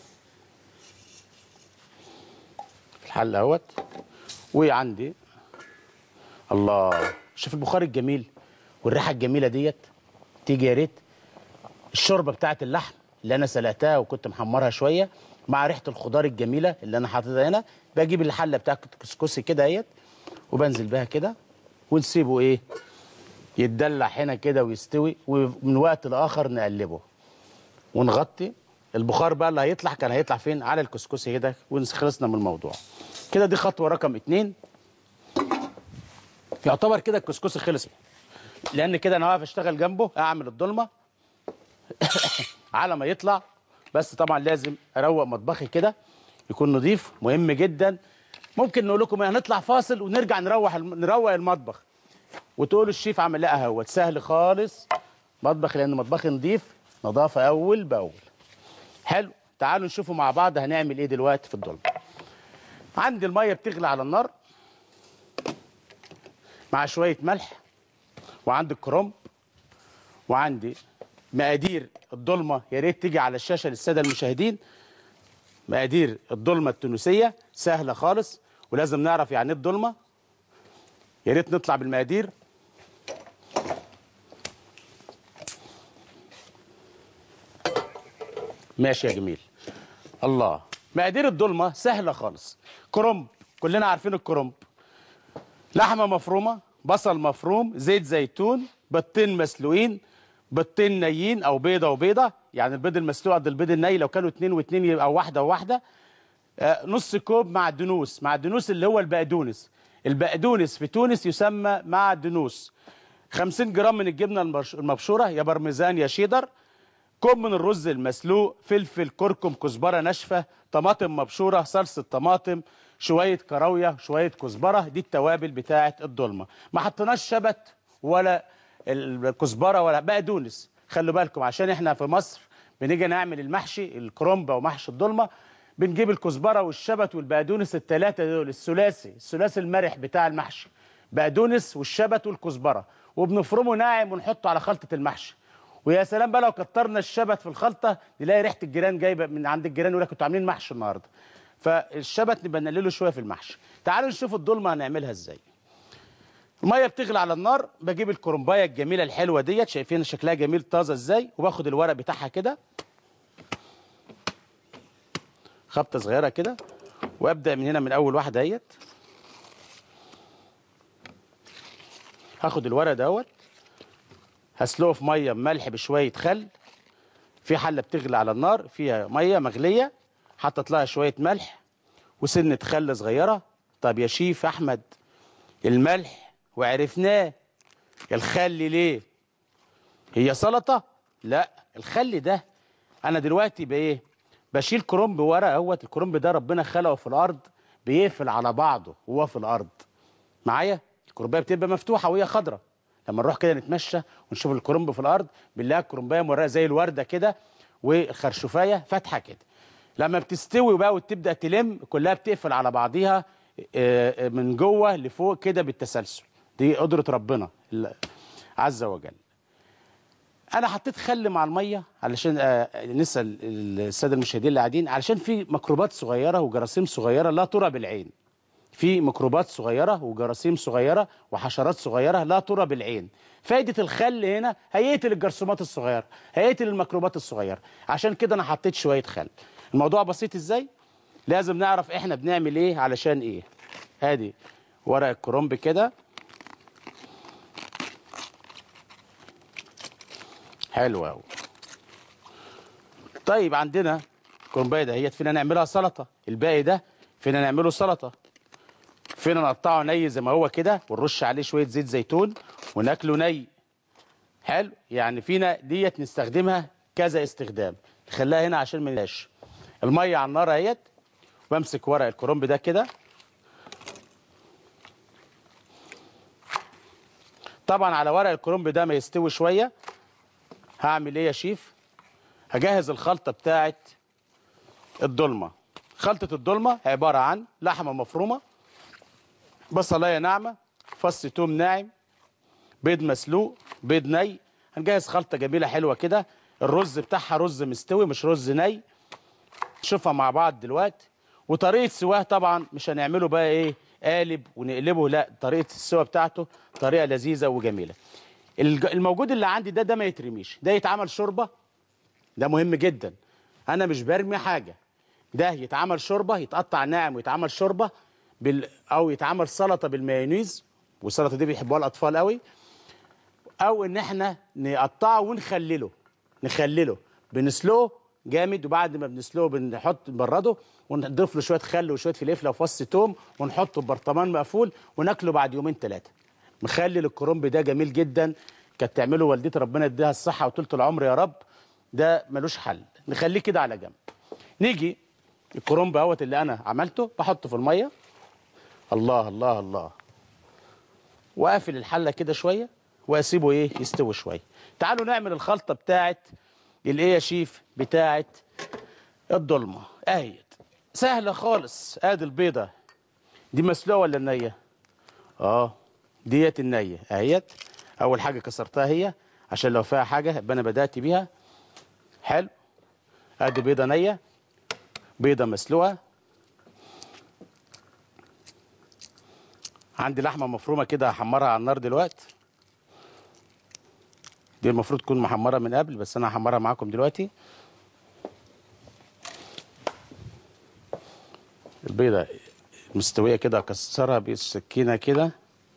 في الحله اهوت. وعندي الله، شوف البخار الجميل والريحه الجميله ديت. تيجي يا ريت الشوربه بتاعت اللحم اللي انا سلقتها وكنت محمرها شويه مع ريحه الخضار الجميله اللي انا حاططها هنا. بجيب الحله بتاعت الكسكسي كده اهيت وبنزل بها كده، ونسيبه ايه يتدلع هنا كده ويستوي، ومن وقت لاخر نقلبه ونغطي. البخار بقى اللي هيطلع كان هيطلع فين؟ على الكسكسي كده، وخلصنا من الموضوع كده. دي خطوه رقم اتنين. يعتبر كده الكسكسي خلص، لان كده انا واقف اشتغل جنبه اعمل الضلمه على ما يطلع. بس طبعا لازم اروق مطبخي كده يكون نظيف، مهم جدا. ممكن نقول لكم هنطلع فاصل ونرجع نروح نروق المطبخ وتقولوا الشيف عمل لا اهوت. سهل خالص مطبخ، لان مطبخي نظيف نظافه اول باول. حلو، تعالوا نشوفوا مع بعض هنعمل ايه دلوقتي في الضلمه. عندي الميه بتغلي على النار مع شويه ملح، وعندي الكرنب، وعندي مقادير الضلمه. يا ريت تيجي على الشاشه للساده المشاهدين. مقادير الضلمه التونسيه سهله خالص، ولازم نعرف يعني ايه الضلمه. يا ريت نطلع بالمقادير. ماشي يا جميل. الله، مقادير الضلمه سهله خالص. كرنب، كلنا عارفين الكرنب. لحمه مفرومه، بصل مفروم، زيت زيتون، بيضتين مسلوقين، بيضتين نيين او بيضه وبيضه، يعني البيض المسلوق قد البيض الني. لو كانوا اتنين واتنين يبقى واحده وواحده. آه نص كوب معدنوس، معدنوس اللي هو البقدونس. البقدونس في تونس يسمى معدنوس. خمسين جرام من الجبنه المبشوره يا برميزان يا شيدر. كوب من الرز المسلوق، فلفل، كركم، كزبره ناشفه، طماطم مبشوره، صلصه طماطم، شويه كراويه، شويه كزبره. دي التوابل بتاعه الضلمه. ما حطيناش شبت ولا الكزبره ولا بقدونس. خلوا بالكم عشان احنا في مصر بنيجي نعمل المحشي الكرنبه ومحشي الضلمه بنجيب الكزبره والشبت والبقدونس، الثلاثه دول الثلاثي الثلاثي المرح بتاع المحشي، بقدونس والشبت والكزبره، وبنفرمه ناعم ونحطه على خلطه المحشي. ويا سلام بقى لو كترنا الشبت في الخلطه نلاقي ريحه الجيران جايبه من عند الجيران يقول لك انتوا عاملين محشي النهارده. فالشبت نبقى نقلله شويه في المحشي. تعالوا نشوف الضلمه هنعملها ازاي. الميه بتغلي على النار، بجيب الكرنبايه الجميله الحلوه ديت، شايفين شكلها جميل طازه ازاي، وباخد الورق بتاعها كده خبطه صغيره كده، وابدا من هنا من اول واحده اهيت. هاخد الورق دوت هسلقه في ميه بملح بشويه خل، في حله بتغلي على النار فيها ميه مغليه، حطيت لها شويه ملح وسنه خل صغيره. طب يا شيف احمد الملح وعرفناه، الخل ليه؟ هي سلطه؟ لا، الخل ده انا دلوقتي بايه؟ بشيل كرنب ورق اهوت. الكرنب ده ربنا خلقه في الارض بيقفل على بعضه وهو في الارض. معايا؟ الكرنبايه بتبقى مفتوحه وهي خضراء. لما نروح كده نتمشى ونشوف الكرنب في الارض بنلاقي الكرنبايه مورقه زي الورده كده، والخرشوفايه فاتحه كده. لما بتستوي بقى وتبدا تلم كلها بتقفل على بعضيها من جوه لفوق كده بالتسلسل. دي قدره ربنا عز وجل. انا حطيت خل مع الميه علشان آه نسال الساده المشاهدين اللي قاعدين، علشان في ميكروبات صغيره وجراثيم صغيره لا ترى بالعين. في ميكروبات صغيره وجراثيم صغيره وحشرات صغيره لا ترى بالعين. فايده الخل هنا هيقتل الجرثومات الصغيره، هيقتل الميكروبات الصغيره، عشان كده انا حطيت شويه خل. الموضوع بسيط ازاي؟ لازم نعرف احنا بنعمل ايه علشان ايه. ادي ورق الكرنب كده حلو قوي. طيب عندنا الكرنبايه دهيت فينا نعملها سلطه، الباقي ده فينا نعمله سلطه، فينا نقطعه ني زي ما هو كده ونرش عليه شويه زيت زيتون وناكله ني. حلو، يعني فينا ديت نستخدمها كذا استخدام. نخليها هنا عشان ما نلاش. الميه على النار اهيت، وامسك ورق الكرنب ده كده. طبعا على ورق الكرنب ده ما يستوي شويه هعمل ايه يا شيف؟ هجهز الخلطه بتاعت الدولمه. خلطه الدولمه عباره عن لحمه مفرومه، بصلايه ناعمه، فص توم ناعم، بيض مسلوق، بيض ني. هنجهز خلطه جميله حلوه كده. الرز بتاعها رز مستوي مش رز ني. نشوفها مع بعض دلوقتي. وطريقه سواه طبعا مش هنعمله بقى ايه قالب ونقلبه، لا، طريقه السوا بتاعته طريقه لذيذه وجميله. الموجود اللي عندي ده ده ما يترميش، ده يتعمل شوربه، ده مهم جدا. انا مش برمي حاجه، ده يتعمل شوربه، يتقطع ناعم ويتعمل شوربه بال... او يتعمل سلطه بالمايونيز، والسلطه دي بيحبوها الاطفال قوي. او ان احنا نقطعه ونخلله نخلله بنسلقه جامد، وبعد ما بنسلقه بنحط نبرده ونضيف له شويه خل وشويه فلفله وفص توم ونحطه في برطمان مقفول وناكله بعد يومين ثلاثه. مخلل الكرنب ده جميل جدا، كانت تعمله والدتي ربنا يديها الصحه وطولة العمر يا رب. ده ملوش حل، نخليه كده على جنب. نيجي الكرنب اهوت اللي انا عملته بحطه في الميه. الله الله الله. واقفل الحله كده شويه واسيبه ايه يستوي شويه. تعالوا نعمل الخلطه بتاعت الايه يا شيف بتاعت الضلمه. اهيت سهله خالص. ادي البيضه دي مسلوقه ولا نيه؟ اه ديت النيه اهيت. اول حاجه كسرتها هي عشان لو فيها حاجه يبقى انا بدات بيها. حلو. ادي بيضه نيه، بيضه مسلوقه. عندي لحمه مفرومه كده هحمرها على النار دلوقتي. دي المفروض تكون محمره من قبل، بس انا هحمرها معاكم دلوقتي. البيضه مستويه كده اكسرها بالسكينه كده.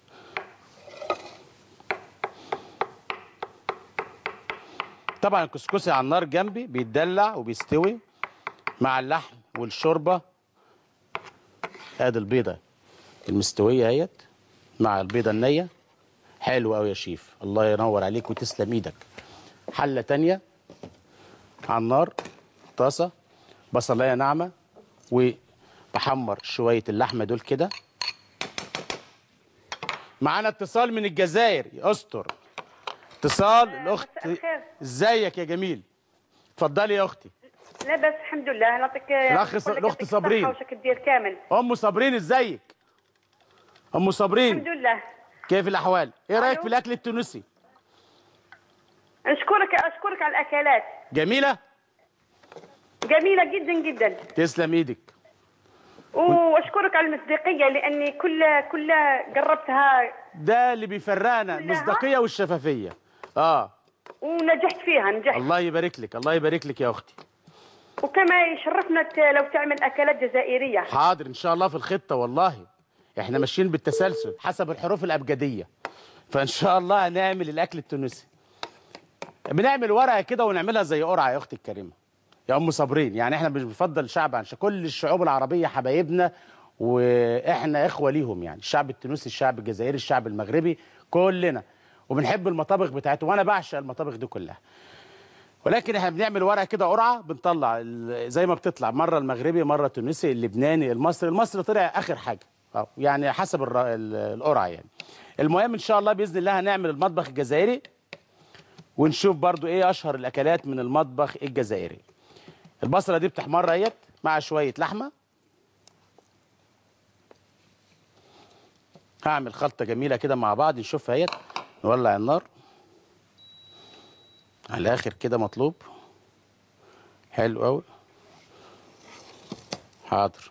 طبعا الكسكسي على النار جنبي بيتدلع وبيستوي مع اللحم والشوربه. ادي البيضه المستويه اهيت مع البيضه النيه. حلو قوي يا شيف، الله ينور عليك وتسلم ايدك. حله تانيه على النار، طاسه، بصلايه ناعمه، وبحمر شويه اللحمه دول كده. معانا اتصال من الجزائر، استر. اتصال الاخت. ازيك يا جميل؟ اتفضلي يا اختي. لا بس الحمد لله. نعطيك الاخ ص... الاخت صابرين. وشك دير كامل. ام صابرين ازيك؟ ام صابرين الحمد لله. كيف الاحوال؟ ايه رايك في الاكل التونسي؟ اشكرك اشكرك على الاكلات. جميله؟ جميله جدا جدا. تسلم ايدك. واشكرك على المصداقيه لاني كل كل جربتها. ده اللي بيفرقنا، المصداقيه والشفافيه. اه ونجحت فيها نجحت. الله يبارك لك، الله يبارك لك يا اختي. وكما يشرفنا لو تعمل اكلات جزائريه. حاضر ان شاء الله في الخطه. والله احنا ماشيين بالتسلسل حسب الحروف الابجديه، فان شاء الله هنعمل الاكل التونسي. بنعمل ورقه كده ونعملها زي قرعه يا اختي الكريمه يا ام صابرين. يعني احنا مش بنفضل شعب عن كل الشعوب العربيه حبايبنا، واحنا اخوه ليهم. يعني الشعب التونسي، الشعب الجزائري، الشعب المغربي، كلنا، وبنحب المطابخ بتاعته، وانا بعشق المطابخ دي كلها. ولكن احنا بنعمل ورقه كده قرعه، بنطلع زي ما بتطلع، مره المغربي، مره التونسي، اللبناني، المصري. المصري طلع اخر حاجه، يعني حسب القرعه يعني. المهم ان شاء الله باذن الله هنعمل المطبخ الجزائري، ونشوف برضو ايه اشهر الاكلات من المطبخ الجزائري. البصله دي بتحمر اهيت مع شويه لحمه. هعمل خلطه جميله كده مع بعض نشوفها اهيت. نولع النار. على الاخر كده مطلوب. حلو قوي. حاضر.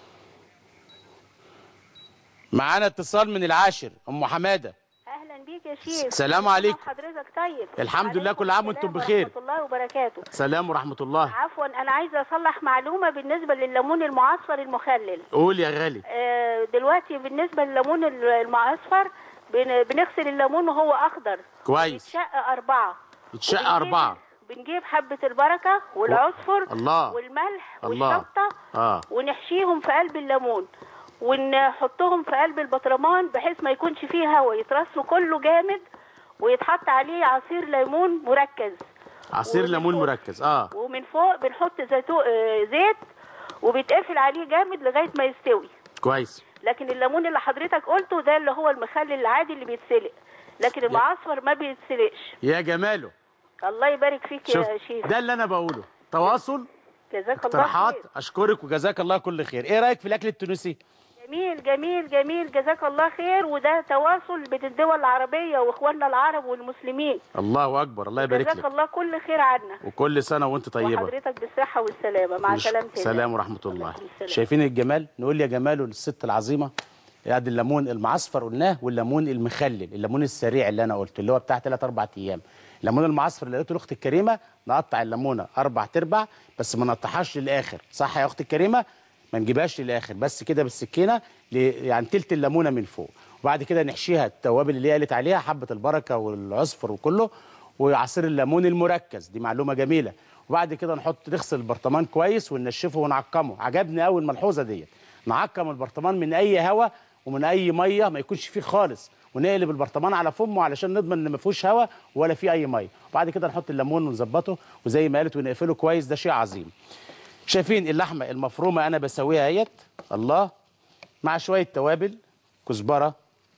معانا اتصال من العاشر، ام حماده. اهلا بيك يا شيخ. سلام عليكم. حضرتك طيب؟ الحمد لله، كل عام وانتم بخير. ورحمه الله وبركاته. سلام ورحمه الله. عفوا انا عايزه اصلح معلومه بالنسبه لليمون المعصفر المخلل. قول يا غالي. آه دلوقتي بالنسبه لليمون المعصفر بن- بنغسل الليمون وهو اخضر. كويس. يتشق اربعه. يتشق وبنجيب- أربعة. بنجيب حبه البركه والعصفر الله. والملح الله. والشطه اه ونحشيهم في قلب الليمون ونحطهم في قلب البطرمان بحيث ما يكونش فيه هواء، يترصوا كله جامد ويتحط عليه عصير ليمون مركز. عصير ومن ليمون فوق- مركز. اه ومن فوق بنحط زيتو... آه، زيت وبيتقفل عليه جامد لغايه ما يستوي. كويس. لكن الليمون اللي حضرتك قلته ده اللي هو المخلل العادي اللي بيتسلق، لكن المعصفر ما بيتسلقش. يا جماله. الله يبارك فيك شوف يا شيخ. ده اللي انا بقوله، تواصل، جزاك الله اقتراحات. خير. اشكرك وجزاك الله كل خير. ايه رايك في الاكل التونسي؟ جميل جميل جميل، جزاك الله خير. وده تواصل بين الدول العربيه واخواننا العرب والمسلمين. الله اكبر. الله يبارك جزاك لك. الله كل خير عنا. وكل سنه وانت طيبه. وحضرتك بالصحه والسلامه. مع مش- سلامه الله. سلام ورحمه الله. عليكم السلام. شايفين الجمال؟ نقول يا جماله للست العظيمه. ادي الليمون المعصفر قلناه، والليمون المخلل، الليمون السريع اللي انا قلته اللي هو بتاع ثلاث اربع ايام. الليمون المعصفر اللي لقيته لاختي الكريمه، نقطع الليمونه اربع تربع بس ما نقطعهاش للاخر، صح يا اختي الكريمه؟ ما نجيبهاش للاخر، بس كده بالسكينه ل- يعني تلت الليمونه من فوق، وبعد كده نحشيها التوابل اللي هي قالت عليها، حبه البركه والعصفر وكله، وعصير الليمون المركز، دي معلومه جميله. وبعد كده نحط نغسل البرطمان كويس وننشفه ونعقمه. عجبني قوي الملحوظه ديت، نعقم البرطمان من اي هواء ومن اي ميه ما يكونش فيه خالص، ونقلب البرطمان على فمه علشان نضمن ان ما فيهوش هواء ولا فيه اي ميه. وبعد كده نحط الليمون ونظبطه وزي ما قالت ونقفله كويس. ده شيء عظيم. شايفين اللحمه المفرومه انا بسويها اهيت، الله، مع شويه توابل، كزبره،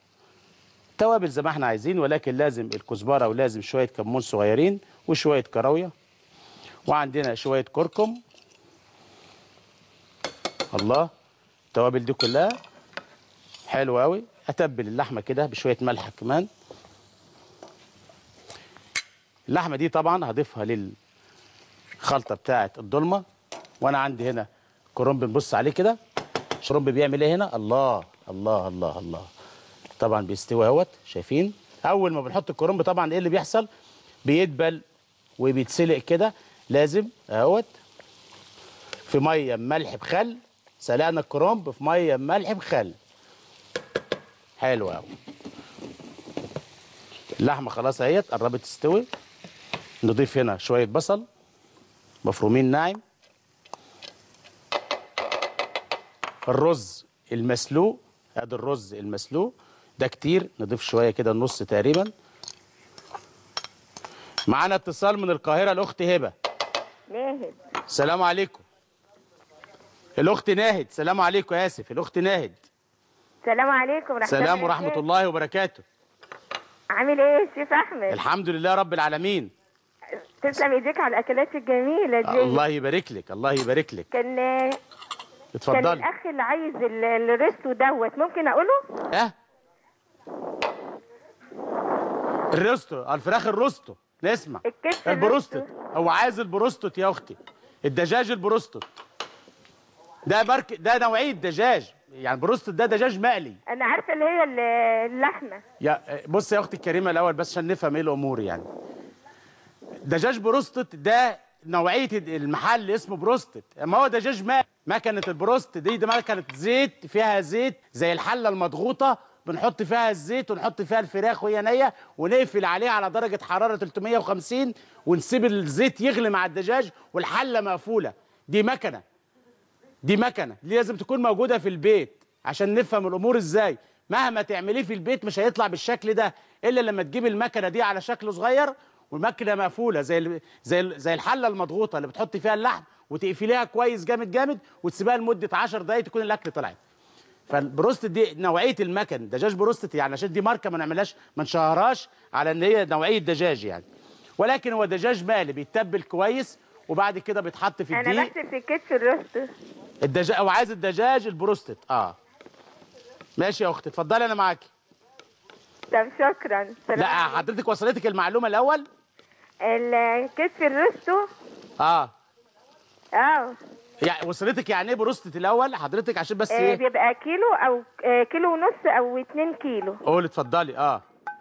توابل زي ما احنا عايزين، ولكن لازم الكزبره ولازم شويه كمون صغيرين وشويه كراويه، وعندنا شويه كركم. الله، التوابل دي كلها حلوه قوي. اتبل اللحمه كده بشويه ملح كمان. اللحمه دي طبعا هضيفها للخلطه بتاعه الضلمه، وانا عندي هنا كرنب بنبص عليه كده. الكرنب بيعمل ايه هنا؟ الله الله الله الله، طبعا بيستوي اهوت. شايفين اول ما بنحط الكرنب طبعا ايه اللي بيحصل؟ بيدبل وبيتسلق كده. لازم اهوت في ميه بملح بخل، سلقنا الكرنب في ميه بملح بخل. حلو قوي. اللحمه خلاص اهيت قربت تستوي. نضيف هنا شويه بصل مفرومين ناعم، الرز المسلوق، ادي الرز المسلوق ده كتير، نضيف شويه كده النص تقريبا. معانا اتصال من القاهره، الاخت هبه. ناهد. السلام عليكم. الاخت ناهد. السلام عليكم، اسف، الاخت ناهد. السلام عليكم ورحمة الله سلام ورحمه الله وبركاته. عامل ايه يا شيخ احمد؟ الحمد لله رب العالمين. تسلم ايديك على الاكلات الجميله دي. الله يبارك لك، الله يبارك لك. كان كان اتفضلي. الاخ اللي عايز ال- الريستو دوت ممكن اقوله؟ اه الريستو، الفراخ الروستو، نسمع. الكتف البروستت، الريستو. هو عايز البروستت يا اختي، الدجاج البروستت ده برك، ده نوعيه دجاج، يعني بروستت ده دجاج مقلي. انا عارفه اللي هي ال- اللحمه. يا بص يا اختي الكريمه الاول بس عشان نفهم ايه الامور. يعني دجاج بروستت ده نوعيه المحل اسمه بروستت، اما هو دجاج مقلي. مكنه البروست دي دي مكنه زيت، فيها زيت زي الحله المضغوطه، بنحط فيها الزيت ونحط فيها الفراخ وهي نيه، ونقفل عليها على درجه حراره ثلاثمية وخمسين، ونسيب الزيت يغلي مع الدجاج والحله مقفوله. دي مكنه، دي مكنه دي لازم تكون موجوده في البيت عشان نفهم الامور ازاي. مهما تعمليه في البيت مش هيطلع بالشكل ده الا لما تجيب المكنه دي على شكل صغير والمكنه مقفوله زي ال زي ال زي الحله المضغوطه اللي بتحطي فيها اللحم، وتقفليها كويس جامد جامد وتسيبها لمده عشر دقائق تكون الاكل طلعت. فالبروست دي نوعيه المكن دجاج بروستت، يعني عشان دي ماركه ما نعملهاش ما نشهرهاش على ان هي نوعيه دجاج يعني، ولكن هو دجاج مقلي بيتبل كويس وبعد كده بيتحط في الدقيق. انا بحسب في الكتف الريستو. الدجاج او عايز الدجاج البروستت. اه ماشي يا اختي، اتفضلي انا معاكي. طب شكرا. سلام لا عليكم. حضرتك وصلتك المعلومه الاول؟ الكتف الرستو. اه اه يعني وصلتك يعني ايه بروستة الاول حضرتك عشان بس آه، ايه؟ بيبقى كيلو او آه، كيلو ونص او اتنين كيلو. قولي اتفضلي. اه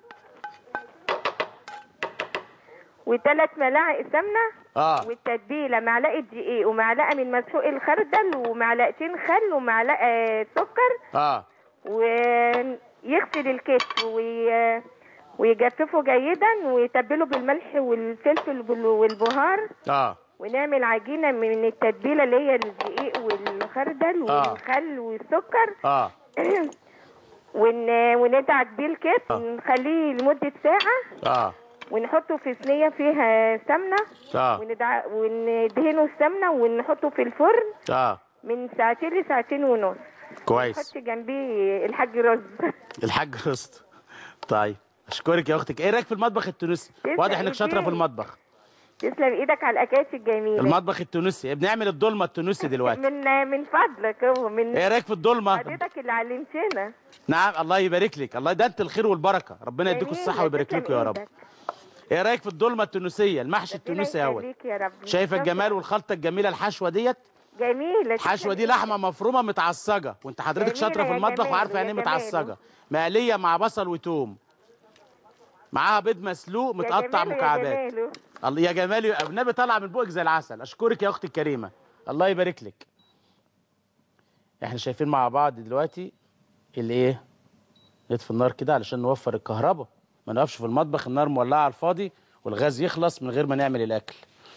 وثلاث ملاعق سمنه. اه والتتبيله معلقه دقيق ومعلقه من مسحوق الخردل ومعلقتين خل ومعلقه سكر. اه ويغسل الكتف وي... ويجففه جيدا ويتبله بالملح والفلفل وبال- والبهار. اه ونعمل عجينه من التتبيله اللي هي الدقيق والخردل آه. والخل والسكر. اه ون... وندعك بيه الكتف ونخليه لمده ساعه. اه ونحطه في صينيه فيها سمنه. اه وندع... وندهنه السمنه ونحطه في الفرن اه من ساعتين لساعتين ونص. كويس. نحط جنبيه الحاج رز. الحاج رست. طيب اشكرك يا اختك. ايه رايك في المطبخ التونسي؟ تسلم واضح انك شاطره في إيديك. المطبخ. تسلم ايدك على الاكلات الجميله. المطبخ التونسي بنعمل الدولمه التونسي دلوقتي. من من فضلك هو من ايه رايك في الدولمه؟ حضرتك اللي علمتنا. نعم الله يبارك لك. الله ده انت الخير والبركه. ربنا يديكم جميلة، الصحه ويبارك تسلم لكم يا رب. إيدك. ايه رايك في الدولمه التونسيه المحشي ربنا التونسي اهوت؟ يخليك يا رب. شايفه الجمال والخلطه الجميله الحشوه ديت؟ جميله. الحشوه دي تسلم لحمه مفرومه متعصجه وانت حضرتك جميلة شاطره في يا المطبخ جماله، وعارفه يعني يا ايه جماله. متعصجه. مقليه مع بصل وتوم. معاها بيض مسلوق يا متقطع جماله، يا مكعبات. جماله. الله يا جمالي النبي طالعه من بوقك زي العسل. اشكرك يا اختي الكريمه. الله يبارك لك. احنا شايفين مع بعض دلوقتي الايه؟ نطفي النار كده علشان نوفر الكهرباء. ما نقفش في المطبخ النار مولعه على الفاضي والغاز يخلص من غير ما نعمل الاكل.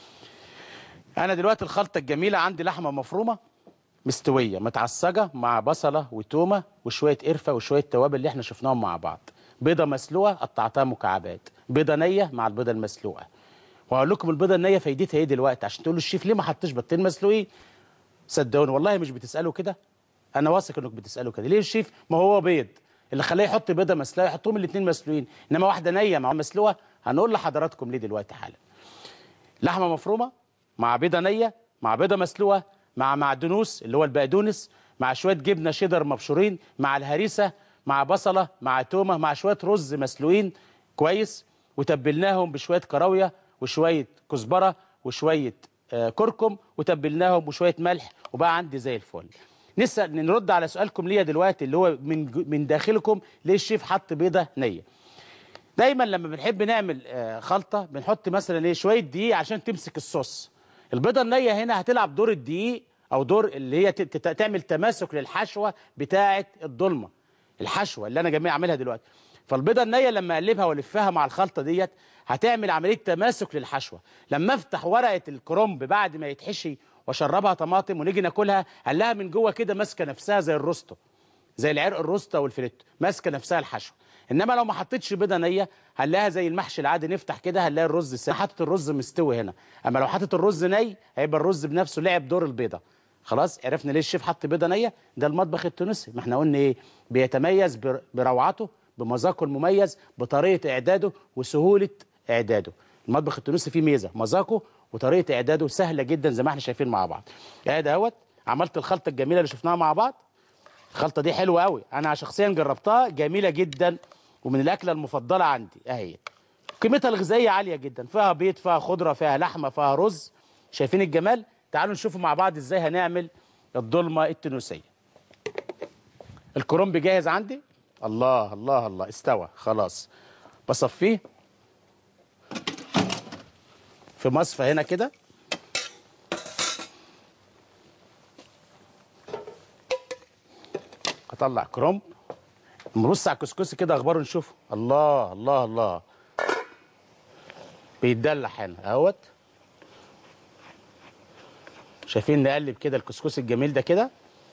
انا دلوقتي الخلطه الجميله عندي لحمه مفرومه مستويه متعصجه مع بصله وتومه وشويه قرفه وشويه توابل اللي احنا شفناهم مع بعض. بيضه مسلوقه قطعتها مكعبات. بيضه نيه مع البيضه المسلوقه. وهقول لكم البيضه النيه فايدتها ايه دلوقتي عشان تقولوا الشيف ليه ما حطش بيضتين مسلوقين. صدقوني والله مش بتسالوا كده. انا واثق انك بتسالوا كده. ليه الشيف ما هو بيض اللي خلاه يحط بيضه مسلوقه يحطهم الاثنين مسلوقين انما واحده نيه مع مسلوقه. هنقول لحضراتكم ليه دلوقتي حالا. لحمه مفرومه مع بيضه نيه مع بيضه مسلوقه مع معدنوس اللي هو البقدونس مع شويه جبنه شيدر مبشورين مع الهريسه مع بصله مع تومه مع شويه رز مسلوقين كويس وتبلناهم بشويه كراويه وشويه كزبره وشويه آه كركم وتبلناهم بشويه ملح وبقى عندي زي الفل. نسال نرد على سؤالكم ليا دلوقتي اللي هو من من داخلكم ليه الشيف حط بيضه نيه؟ دايما لما بنحب نعمل آه خلطه بنحط مثلا ايه شويه دقيق عشان تمسك الصوص. البيضه النيه هنا هتلعب دور الدقيق او دور اللي هي تعمل تماسك للحشوه بتاعه الضلمه. الحشوه اللي انا جاي اعملها دلوقتي. فالبيضه النيه لما اقلبها والفها مع الخلطه ديت هتعمل عمليه تماسك للحشوه. لما افتح ورقه الكرنب بعد ما يتحشي واشربها طماطم ونيجي ناكلها هنلاقيها من جوه كده ماسكه نفسها زي الروستو. زي العرق الروستا والفليتو ماسكه نفسها الحشوه. انما لو ما حطيتش بيضه نيه هنلاقيها زي المحشي العادي نفتح كده هنلاقي الرز سا حاطط الرز مستوي هنا. اما لو حاطط الرز ني هيبقى الرز بنفسه لعب دور البيضه. خلاص عرفنا ليه الشيف حط بيضه نيه. ده المطبخ التونسي. ما احنا قلنا ايه؟ بيتميز بروعته بمذاقه المميز بطريقه اعداده وسهوله اعداده. المطبخ التونسي فيه ميزه مذاقه وطريقه اعداده سهله جدا زي ما احنا شايفين مع بعض. ادي اهوت عملت الخلطه الجميله اللي شفناها مع بعض. الخلطه دي حلوه قوي. انا شخصيا جربتها جميله جدا ومن الاكله المفضله عندي اهي. قيمتها الغذائيه عاليه جدا. فيها بيض فيها خضره فيها لحمه فيها رز. شايفين الجمال؟ تعالوا نشوفوا مع بعض ازاي هنعمل الضلمه التونسيه. الكرنب جاهز عندي. الله الله الله استوى خلاص. بصفيه في مصفى هنا كده. اطلع كرنب نبص على الكسكسي كده اخباره نشوفه. الله الله الله بيتدلع هنا اهوت. شايفين نقلب كده الكسكسي الجميل ده كده.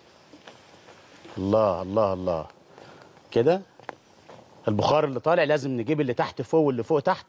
الله الله الله كده. البخار اللي طالع لازم نجيب اللي تحت فوق واللي فوق تحت.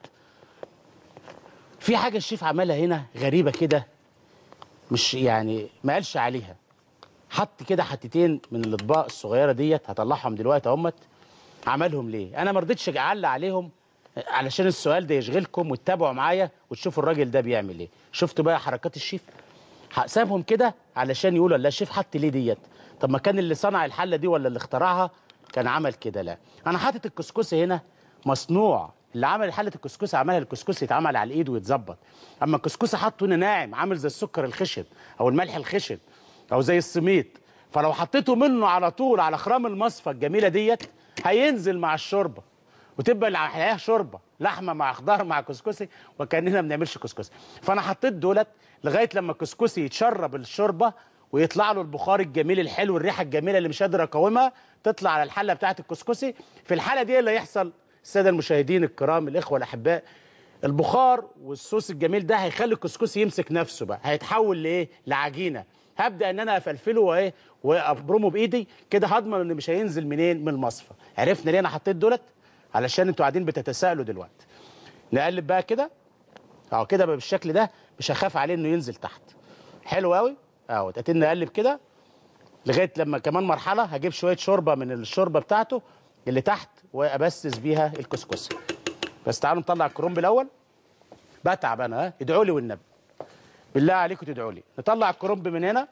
في حاجه الشيف عملها هنا غريبه كده مش يعني ما قالش عليها. حط كده حتتين من الاطباق الصغيره ديت هطلعهم دلوقتي اهمت. عملهم ليه؟ انا ما رضيتش اعلق عليهم علشان السؤال ده يشغلكم وتتابعوا معايا وتشوفوا الراجل ده بيعمل ايه. شفتوا بقى حركات الشيف؟ سابهم كده علشان يقولوا لا الشيف حط ليه ديت؟ طب ما كان اللي صنع الحله دي ولا اللي اخترعها كان عمل كده. لا انا حاطط الكسكسي هنا مصنوع اللي عمل حله الكسكسي عملها الكسكسي يتعمل على الايد ويتظبط. اما الكسكسي حطه هنا ناعم عامل زي السكر الخشن او الملح الخشن او زي السميط، فلو حطيته منه على طول على خرام المصفى الجميله ديت هينزل مع الشوربه وتبقى الحياه شوربه لحمه مع خضار مع كسكسي وكاننا ما بنعملش كسكسي. فانا حطيت دولت لغايه لما الكسكسي يتشرب الشوربه ويطلع له البخار الجميل الحلو الريحه الجميله اللي مش قادر اقاومها تطلع على الحله بتاعه الكسكسي. في الحاله دي اللي هيحصل الساده المشاهدين الكرام الاخوه الاحباء، البخار والصوص الجميل ده هيخلي الكسكسي يمسك نفسه بقى، هيتحول لايه؟ لعجينه. هبدا ان انا افلفله وايه وابرمه بايدي كده، هضمن ان مش هينزل منين؟ من المصفى. عرفنا ليه انا حطيت دولت؟ علشان انتوا قاعدين بتتساءلوا دلوقتي. نقلب بقى كده اهو كده بقى بالشكل ده، مش هخاف عليه انه ينزل تحت. حلو قوي اهو. تقتلنا نقلب كده لغايه لما كمان مرحله هجيب شويه شوربه من الشوربه بتاعته اللي تحت وابسس بيها الكسكسي. بس تعالوا نطلع الكرنب الاول. بتعب انا، ها ادعوا لي والنبي بالله عليكم تدعوا لي. نطلع الكرنب من هنا.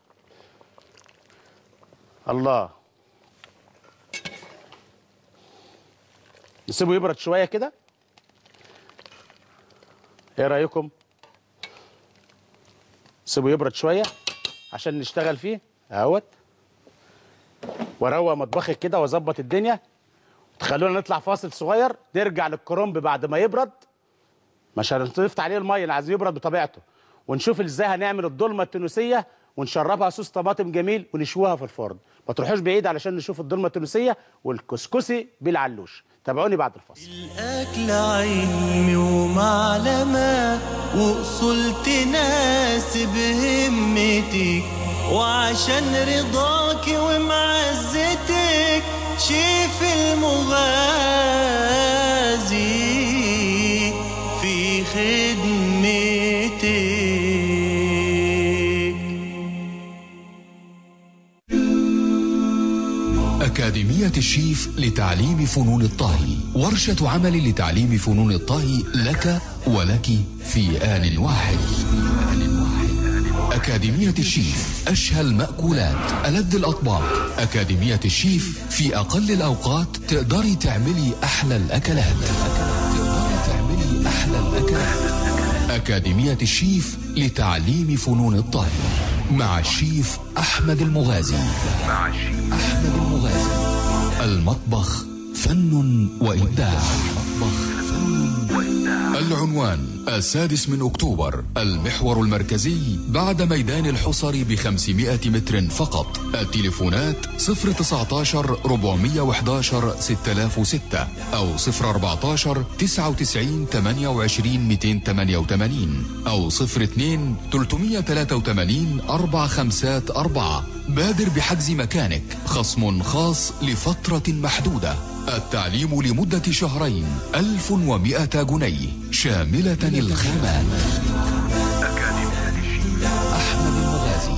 الله، نسيبه يبرد شويه كده. ايه رايكم؟ نسيبه يبرد شويه عشان نشتغل فيه اهوت، واروق مطبخي كده واظبط الدنيا. تخلونا نطلع فاصل صغير، نرجع للكرنب بعد ما يبرد، مش هنضيف عليه الميه، انا عايز يبرد بطبيعته، ونشوف ازاي هنعمل الضلمه التونسيه ونشربها صوص طماطم جميل ونشويها في الفرن. ما تروحوش بعيد علشان نشوف الضلمه التونسيه والكسكسي بالعلوش. تابعوني بعد الفاصل. الأكل علمي ومعلمة وأصول تناسب همتك، وعشان رضاك ومعزتك شيف المغازي في خدمتك. أكاديمية الشيف لتعليم فنون الطهي، ورشة عمل لتعليم فنون الطهي لك ولك في آن واحد. أكاديمية الشيف، أشهى المأكولات، ألذ الأطباق. أكاديمية الشيف في أقل الأوقات تقدري تعملي أحلى الأكلات. تقدري تعملي أحلى الأكلات. أكاديمية الشيف لتعليم فنون الطهي مع الشيف أحمد المغازي. مع الشيف أحمد المغازي. المطبخ فن وإبداع. المطبخ فن وإبداع. العنوان: السادس من أكتوبر، المحور المركزي بعد ميدان الحصري بخمسمائة متر فقط. التليفونات صفر تسعتاشر ربعمية وحداشر ستة آلاف وستة أو صفر أربعتاشر تسعة وتسعين تمانية وعشرين ميتين تمانية وتمانين أو صفر اتنين تلتمية تلاتة وتمانين أربعة خمسات أربعة. بادر بحجز مكانك، خصم خاص لفترة محدودة. التعليم لمدة شهرين، ألف ومئة جنيه شاملة الخامات. أكاديمية الشيف أحمد المغازي.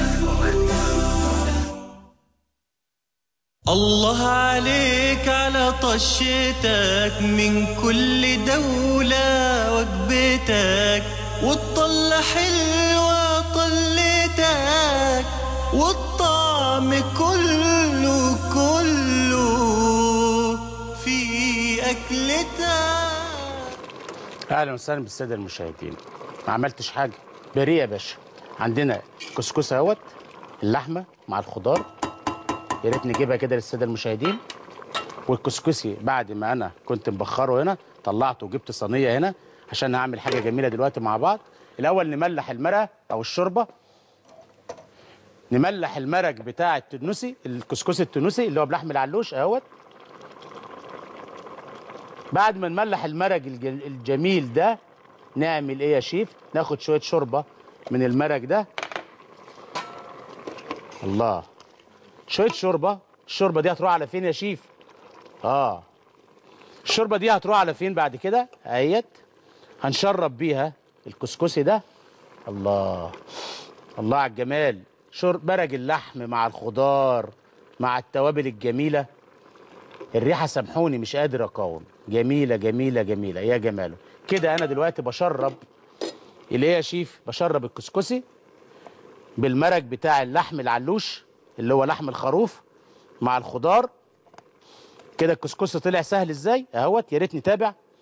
الله عليك على طشتك من كل دولة وجبتك، والطلة حلوة طلتك، والطعم كله كله في أكلتك. اهلا وسهلا بالساده المشاهدين. ما عملتش حاجه، بريء يا باشا. عندنا كسكسي اهوت، اللحمه مع الخضار، يا ريت نجيبها كده للساده المشاهدين. والكسكسي بعد ما انا كنت مبخره هنا طلعته وجبت صينيه هنا عشان هعمل حاجه جميله دلوقتي مع بعض. الاول نملح المرقه او الشوربه، نملح المرق بتاع التونسي، الكسكسي التونسي اللي هو بلحم العلوش اهوت. بعد ما نملح المرق الجميل ده نعمل ايه يا شيف؟ ناخد شويه شوربه من المرق ده. الله، شويه شوربه. الشوربه دي هتروح على فين يا شيف؟ اه الشوربه دي هتروح على فين بعد كده؟ اهيت هنشرب بيها الكسكسي ده. الله الله على الجمال. شرب مرق اللحم مع الخضار مع التوابل الجميله. الريحه سامحوني مش قادر اقاوم، جميله جميله جميله يا جماله. كده انا دلوقتي بشرب اللي ايه يا شيف؟ بشرب الكسكسي بالمرق بتاع اللحم العلوش اللي هو لحم الخروف مع الخضار. كده الكسكسي طلع سهل ازاي اهوت. يا ريت نتابع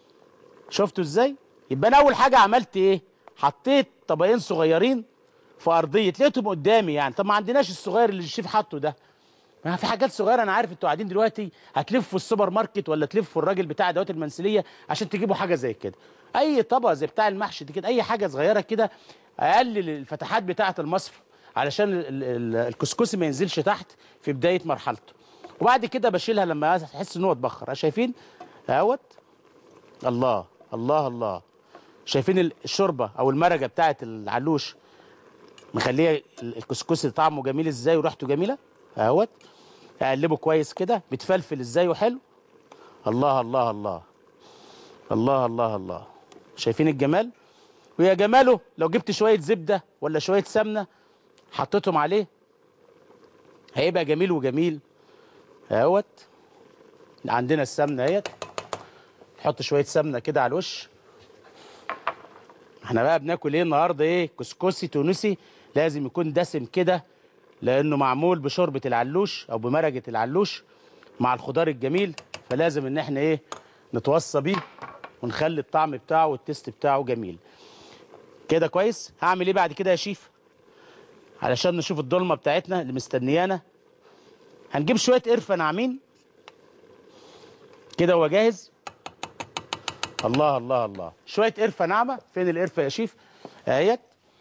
شفتوا ازاي؟ يبقى انا اول حاجه عملت ايه؟ حطيت طبقين صغيرين في ارضيه، لقيتهم قدامي يعني. طب ما عندناش الصغير اللي الشيف حاطه ده، ما في حاجات صغيره. انا عارف انتوا قاعدين دلوقتي هتلفوا السوبر ماركت ولا تلفوا الراجل بتاع ادوات المنزليه عشان تجيبوا حاجه زي كده. اي طبق زي بتاع المحشي دي كده، اي حاجه صغيره كده، اقلل الفتحات بتاعه المصفى علشان ال- ال- الكسكسي ما ينزلش تحت في بدايه مرحلته. وبعد كده بشيلها لما احس ان هو اتبخر. شايفين اهوت؟ الله الله الله. شايفين الشوربه او المرقه بتاعه العلوش مخليه الكسكسي طعمه جميل ازاي وريحته جميله اهوت. اقلبه كويس كده، بتفلفل ازاي وحلو. الله الله الله الله الله الله. شايفين الجمال؟ ويا جماله لو جبت شويه زبده ولا شويه سمنه حطيتهم عليه هيبقى جميل وجميل اهوت. عندنا السمنه اهيت، نحط شويه سمنه كده على الوش. احنا بقى بناكل ايه النهارده؟ ايه؟ كسكسي تونسي، لازم يكون دسم كده لانه معمول بشوربه العلوش او بمرقه العلوش مع الخضار الجميل، فلازم ان احنا ايه نتوصى بيه ونخلي الطعم بتاعه والتست بتاعه جميل كده. كويس. هعمل ايه بعد كده يا شيف علشان نشوف الضلمه بتاعتنا اللي مستنيانا؟ هنجيب شويه قرفه ناعمين كده وهو جاهز. الله الله الله. شويه قرفه ناعمه. فين القرفه يا شيف؟ اهيت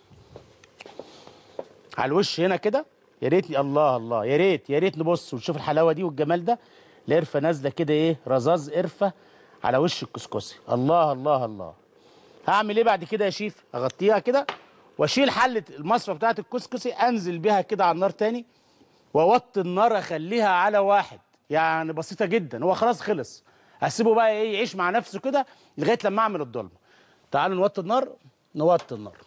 على الوش هنا كده. يا ريت الله الله، يا ريت يا ريت نبص ونشوف الحلاوه دي والجمال ده. القرفه نازله كده ايه، رذاذ قرفه على وش الكسكسي. الله الله الله. هعمل ايه بعد كده يا شيف؟ اغطيها كده واشيل حله المصفى بتاعت الكسكسي، انزل بيها كده على النار تاني واوطي النار اخليها على واحد، يعني بسيطه جدا. هو خلاص خلص، هسيبه بقى ايه يعيش مع نفسه كده لغايه لما اعمل الضلمه. تعالوا نوطي النار، نوطي النار.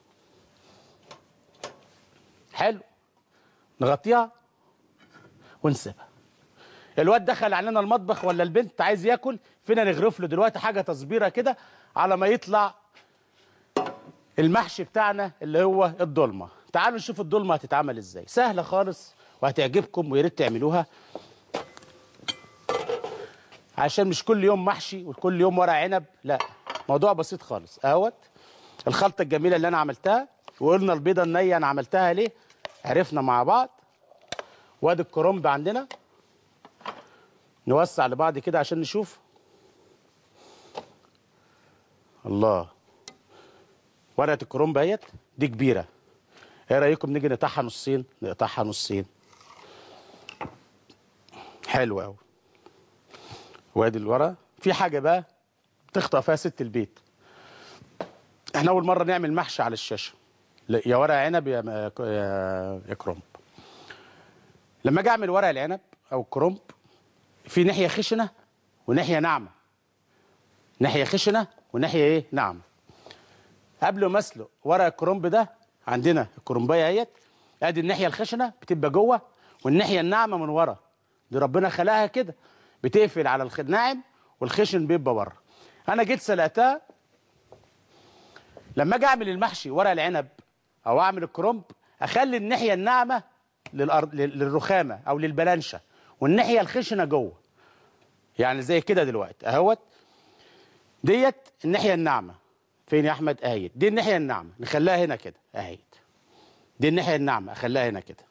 حلو. نغطيها ونسيبها. الواد دخل علينا المطبخ ولا البنت عايز ياكل، فينا نغرف له دلوقتي حاجه تصبيره كده على ما يطلع المحشي بتاعنا اللي هو الضلمه. تعالوا نشوف الضلمه هتتعمل ازاي. سهله خالص وهتعجبكم ويا ريت تعملوها، عشان مش كل يوم محشي وكل يوم ورق عنب، لا، موضوع بسيط خالص. اهوت الخلطه الجميله اللي انا عملتها، وقلنا البيضه النيه انا عملتها ليه، عرفنا مع بعض. وادي الكرنب عندنا، نوسع لبعض كده عشان نشوف. الله. ورقه الكرنب اهيت دي كبيره، ايه رايكم نيجي نقطعها نصين؟ نقطعها نصين. حلو قوي. وادي الورقه. في حاجه بقى تخطأ فيها ست البيت، احنا اول مره نعمل محشي على الشاشه، يا ورق عنب يا يا كرنب. لما اجي اعمل ورق العنب او الكرنب، في ناحيه خشنه وناحيه ناعمه. ناحيه خشنه وناحيه ايه؟ ناعمه. قبل ما اسلق ورق الكرنب ده، عندنا الكرنبايه اهيت، ادي الناحيه الخشنه بتبقى جوه والناحيه الناعمه من ورا. دي ربنا خلقها كده، بتقفل على الناعم والخشن بيبقى بره. انا جيت سلقتها. لما اجي اعمل المحشي ورق العنب او اعمل الكرنب، اخلي الناحيه الناعمه للأرض للرخامه او للبلانشه، والناحيه الخشنه جوه. يعني زي كده دلوقتي اهوت، ديت الناحيه الناعمه. فين يا احمد؟ اهيت دي الناحيه الناعمه، نخليها هنا كده اهيت. دي الناحيه الناعمه اخليها هنا كده.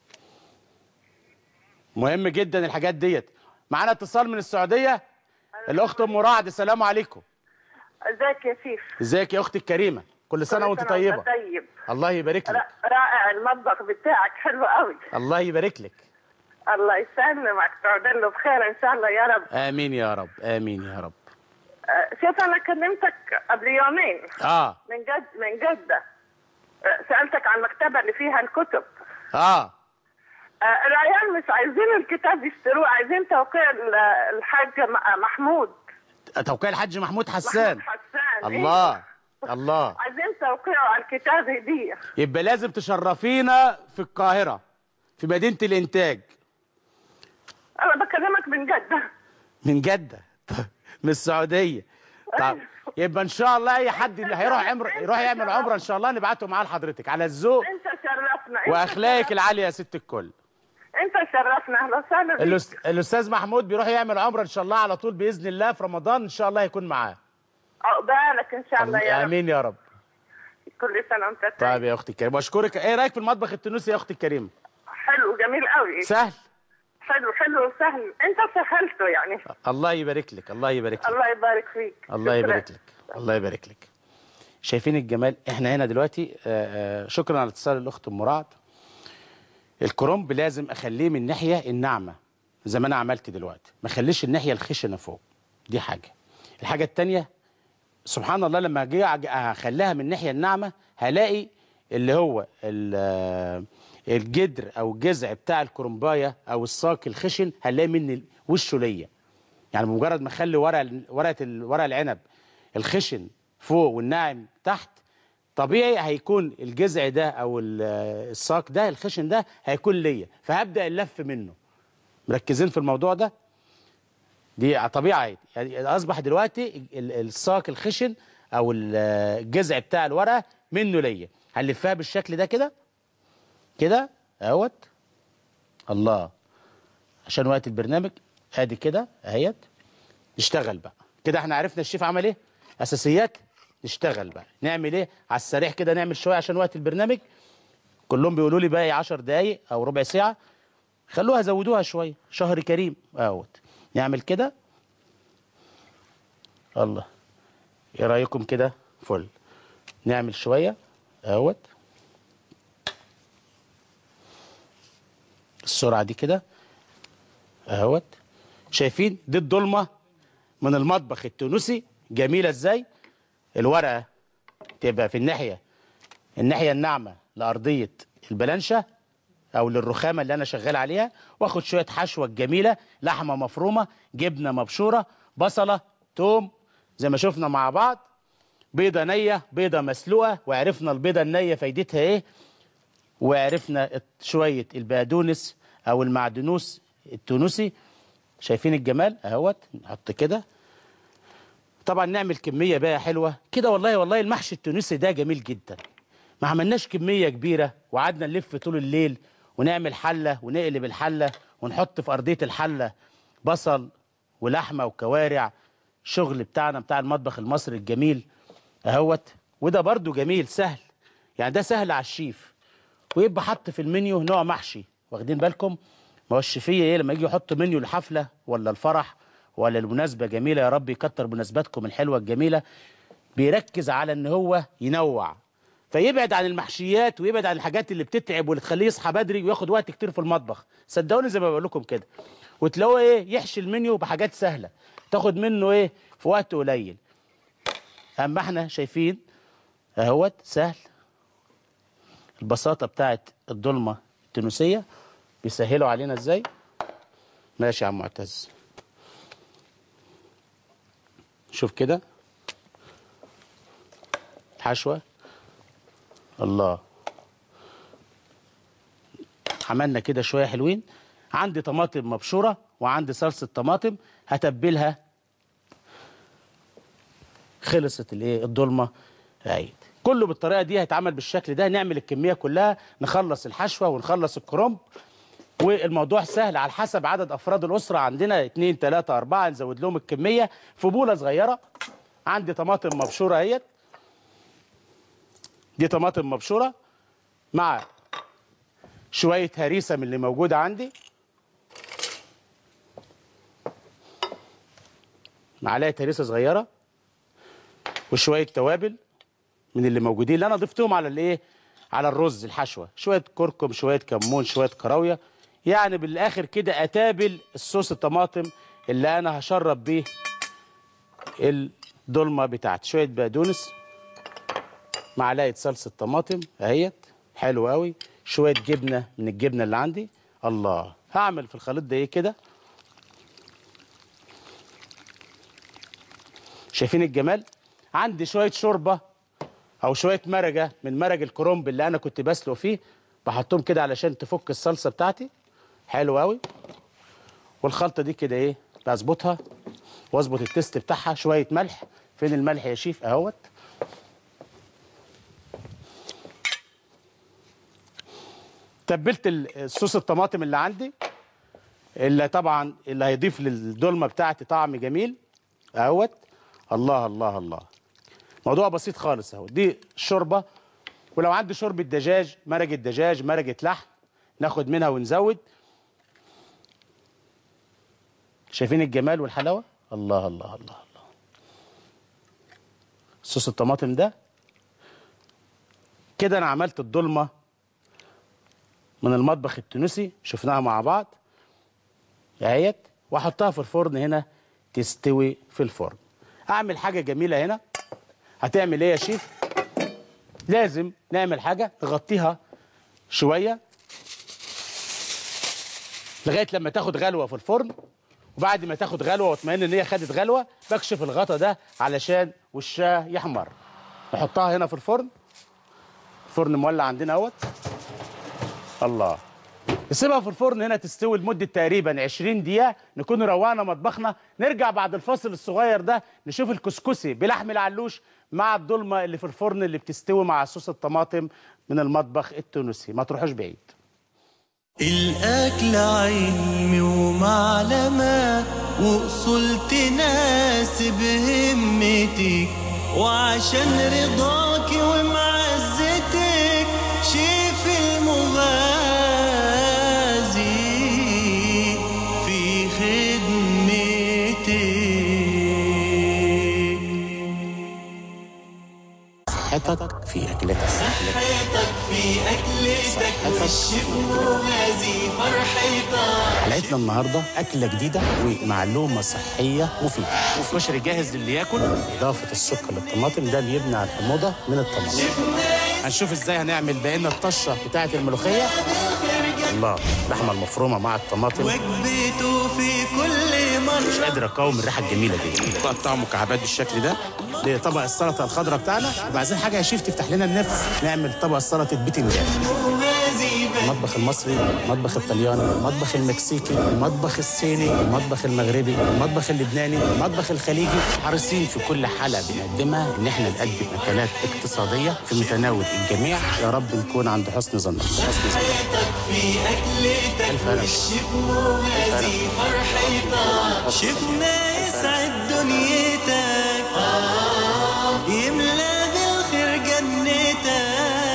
مهم جدا الحاجات ديت. معانا اتصال من السعوديه، الاخت ام رعد. السلام عليكم. ازيك يا شيف؟ ازيك يا اختي الكريمه؟ كل سنه وانت طيبه. طيب. الله يبارك لك. رائع المطبخ بتاعك، حلو قوي. الله يبارك لك. الله يسلمك، تعود له بخير ان شاء الله يا رب. امين يا رب، امين يا رب. أه شوف انا كلمتك قبل يومين اه من جد من جده، أه سالتك عن المكتبه اللي فيها الكتب. اه أه العيال مش عايزين الكتاب يشتروه، عايزين توقيع الحاج محمود. توقيع الحاج محمود حسان. محمود حسان. الله. إيه؟ الله. عايزين توقيعه على الكتاب هديه. يبقى لازم تشرفينا في القاهره في مدينه الانتاج. انا بكلمك من جده. من جده؟ من السعوديه. طب يبقى ان شاء الله اي حد اللي هيروح عمره يروح يعمل عمره ان شاء الله نبعته معاه لحضرتك على الذوق. انت شرفنا. واخلاقك العاليه يا ست الكل. انت شرفنا. اهلا وسهلا بيك. الاستاذ محمود بيروح يعمل عمره ان شاء الله على طول باذن الله في رمضان ان شاء الله هيكون معاه. عقبالك ان شاء الله يا رب. امين يا رب. كل سنه وانت طيب. طيب يا اختي الكريمه، بشكرك. ايه رايك في المطبخ التونسي يا اختي الكريمه؟ حلو جميل قوي. سهل. حلو حلو سهل، انت سهلته يعني. الله يبارك لك، الله يبارك لك. الله يبارك فيك. الله يبارك لك، الله يبارك لك. شايفين الجمال؟ احنا هنا دلوقتي آآ آآ شكرا على اتصال الاخت ام رعد. الكرنب لازم اخليه من الناحيه الناعمه زي ما انا عملت دلوقتي، ما اخليش الناحيه الخشنه فوق. دي حاجه. الحاجه الثانيه، سبحان الله، لما اجي اخليها من الناحيه الناعمه هلاقي اللي هو الجدر او الجذع بتاع الكرنبايه او الساق الخشن هنلاقي من وشه ليا. يعني بمجرد ما اخلي ورق ورقه ورق العنب الخشن فوق والناعم تحت، طبيعي هيكون الجذع ده او الساق ده الخشن ده هيكون ليا، فهبدا اللف منه. مركزين في الموضوع ده؟ دي طبيعي. يعني اصبح دلوقتي الساق الخشن او الجذع بتاع الورقه منه ليا، هنلفها بالشكل ده كده كده اهوت. الله، عشان وقت البرنامج ادي كده اهيت. نشتغل بقى كده. احنا عرفنا الشيف عمل ايه، اساسيات. نشتغل بقى، نعمل ايه على السريع كده، نعمل شويه عشان وقت البرنامج. كلهم بيقولوا لي باقي عشر دقايق او ربع ساعه، خلوها زودوها شويه، شهر كريم اهوت. نعمل كده. الله، ايه رايكم كده؟ فل. نعمل شويه اهوت السرعه دي كده اهوت. شايفين دي الضلمه من المطبخ التونسي جميله ازاي؟ الورقه تبقى في الناحيه الناحيه الناعمه لارضيه البلانشه او للرخامه اللي انا شغال عليها، واخد شويه حشوه جميله، لحمه مفرومه، جبنه مبشوره، بصله، توم، زي ما شفنا مع بعض، بيضه نيه، بيضه مسلوقه، وعرفنا البيضه النيه فايدتها ايه، وعرفنا شويه البقدونس او المعدنوس التونسي. شايفين الجمال اهوت. نحط كده طبعا، نعمل كميه بقى حلوه كده. والله والله المحشي التونسي ده جميل جدا. ما عملناش كميه كبيره وقعدنا نلف طول الليل ونعمل حله ونقلب الحله ونحط في ارضيه الحله بصل ولحمه وكوارع، شغل بتاعنا بتاع المطبخ المصري الجميل اهوت. وده برضو جميل سهل، يعني ده سهل على الشيف، ويبقى حط في المنيو نوع محشي. واخدين بالكم؟ ما هو الشيفيه ايه لما يجي يحط منيو الحفله ولا الفرح ولا المناسبه جميله، يا رب يكتر مناسباتكم الحلوه الجميله، بيركز على ان هو ينوع، فيبعد عن المحشيات ويبعد عن الحاجات اللي بتتعب واللي تخليه يصحى بدري وياخد وقت كتير في المطبخ. صدقوني زي ما بقول لكم كده، وتلاقوه ايه يحشي المنيو بحاجات سهله تاخد منه ايه في وقت قليل. اما احنا شايفين اهوت سهل. البساطه بتاعت الضلمه التونسيه بيسهلوا علينا ازاي. ماشي يا عم معتز، شوف كده حشوه. الله، عملنا كده شويه حلوين. عندي طماطم مبشوره وعندي صلصه طماطم هتبلها. خلصت الايه الضلمه اهي. كله بالطريقه دي هيتعمل بالشكل ده. نعمل الكميه كلها، نخلص الحشوه ونخلص الكرنب، والموضوع سهل. على حسب عدد افراد الاسره، عندنا اتنين تلاته اربعه، نزود لهم الكميه في بوله صغيره. عندي طماطم مبشوره اهيت، دي طماطم مبشوره مع شويه هريسه من اللي موجوده عندي، معلقه هريسه صغيره، وشويه توابل من اللي موجودين اللي انا ضفتهم على الايه على الرز الحشوه، شويه كركم، شويه كمون، شويه كراويه. يعني بالاخر كده اتابل الصوص الطماطم اللي انا هشرب بيه الضلمه بتاعتي. شويه بقدونس، معلقه صلصه طماطم اهيت حلو قوي، شويه جبنه من الجبنه اللي عندي. الله، هعمل في الخليط ده ايه كده. شايفين الجمال؟ عندي شويه شوربه او شويه مرقه من مرق الكرنب اللي انا كنت بسلق فيه، بحطهم كده علشان تفك الصلصه بتاعتي. حلو قوي. والخلطه دي كده ايه بظبطها واظبط التست بتاعها. شويه ملح، فين الملح يا شيف اهوت. تبلت الصوص الطماطم اللي عندي، اللي طبعا اللي هيضيف للدولمه بتاعتي طعم جميل اهوت. الله الله الله. موضوع بسيط خالص اهو. دي الشوربه، ولو عندي شوربه دجاج، مرقه دجاج، مرقه لحم، ناخد منها ونزود. شايفين الجمال والحلاوه؟ الله الله الله الله. صوص الطماطم ده كده انا عملت الضلمه من المطبخ التونسي، شفناها مع بعض اهيت، واحطها في الفرن هنا تستوي في الفرن. اعمل حاجه جميله هنا. هتعمل ايه يا شيف؟ لازم نعمل حاجه نغطيها شويه لغايه لما تاخد غلوه في الفرن، وبعد ما تاخد غلوه واطمئن ان هي خدت غلوه بكشف الغطا ده علشان وشها يحمر. نحطها هنا في الفرن. الفرن مولع عندنا اهوت. الله. نسيبها في الفرن هنا تستوي لمده تقريبا عشرين دقيقه، نكون روقنا مطبخنا. نرجع بعد الفاصل الصغير ده نشوف الكسكسي بلحم العلوش مع الضلمه اللي في الفرن اللي بتستوي مع صوص الطماطم من المطبخ التونسي. ما تروحوش بعيد. الأكل علمي ومعلمة، وأصول تناسب همتك، وعشان رضاك ومعزتك شيف المغازي في خدمتك. صحتك في اكلتك، صحتك في اكلتك، والشيف مغازي فرحتك. حلقتنا النهارده اكله جديده ومعلومه صحيه مفيده. كشري جاهز للي ياكل، اضافه السكر للطماطم ده بيمنع الحموضه من الطماطم. هنشوف ازاي هنعمل بقينا الطشه بتاعه الملوخيه. الله. اللحمه المفرومه مع الطماطم، وجبته في كل مره. مش قادر اقاوم الريحه الجميله دي. نقطع مكعبات بالشكل ده. ده طبق السلطه الخضراء بتاعنا. وعايزين حاجه يا شيف تفتح لنا النفس، نعمل طبق سلطه بتنجان. المطبخ المصري، المطبخ الطلياني، المطبخ المكسيكي، المطبخ الصيني، المطبخ المغربي، المطبخ اللبناني، المطبخ الخليجي. حريصين في كل حلقه بنقدمها ان احنا نقدم اكلات اقتصاديه في متناول الجميع. يا رب نكون عند حسن ظنك. حسن ظنك. في اكلتك والشيف مغازي فرحتك. شفنا يسعد دنيتك، يملى بالخير جنتك.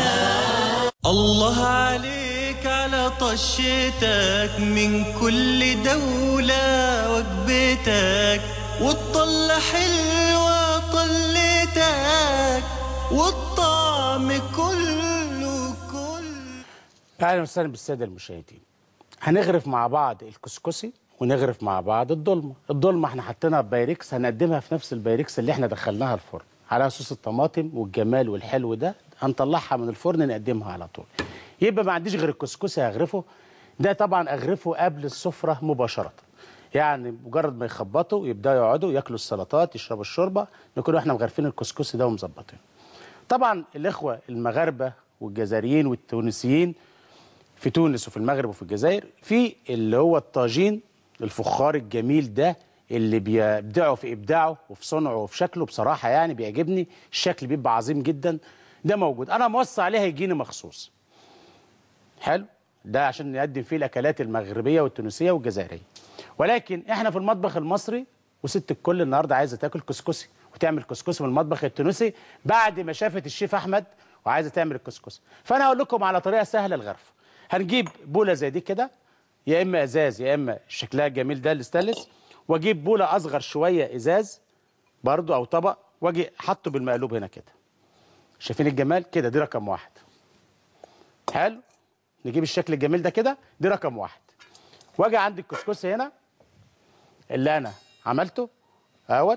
الله عليك على طشتك، من كل دولة وجبتك، والطلة حلوة طلتك، والطعم كله كله. اهلا وسهلا بالساده المشاهدين. هنغرف مع بعض الكسكسي ونغرف مع بعض الضلمه. الضلمه احنا حطيناها بايركس، هنقدمها في نفس البايركس اللي احنا دخلناها الفرن على صوص الطماطم والجمال والحلو ده. هنطلعها من الفرن نقدمها على طول. يبقى ما عنديش غير الكسكسي هغرفه. ده طبعا اغرفه قبل السفره مباشره، يعني مجرد ما يخبطوا يبداوا يقعدوا ياكلوا السلطات يشربوا الشوربه نكون احنا مغرفين الكسكسي ده ومظبطين. طبعا الاخوه المغاربه والجزائريين والتونسيين في تونس وفي المغرب وفي الجزائر في اللي هو الطاجين الفخار الجميل ده اللي بيبدعوا في ابداعه وفي صنعه وفي شكله. بصراحه يعني بيعجبني الشكل، بيبقى عظيم جدا. ده موجود، انا موصي عليه هيجيني مخصوص. حلو. ده عشان نقدم فيه الاكلات المغربيه والتونسيه والجزائريه. ولكن احنا في المطبخ المصري، وست الكل النهارده عايزه تاكل كسكسي وتعمل كسكسي من المطبخ التونسي بعد ما شافت الشيف احمد وعايزه تعمل الكسكسي. فانا هقول لكم على طريقه سهله للغرف. هنجيب بوله زي دي كده، يا اما ازاز يا اما شكلها الجميل ده الاستانلس، واجيب بوله اصغر شويه ازاز برضو او طبق، واجي حاطه بالمقلوب هنا كده. شايفين الجمال كده؟ دي رقم واحد. حلو. نجيب الشكل الجميل ده كده، دي رقم واحد. واجي عند الكسكسي هنا اللي انا عملته اهوت،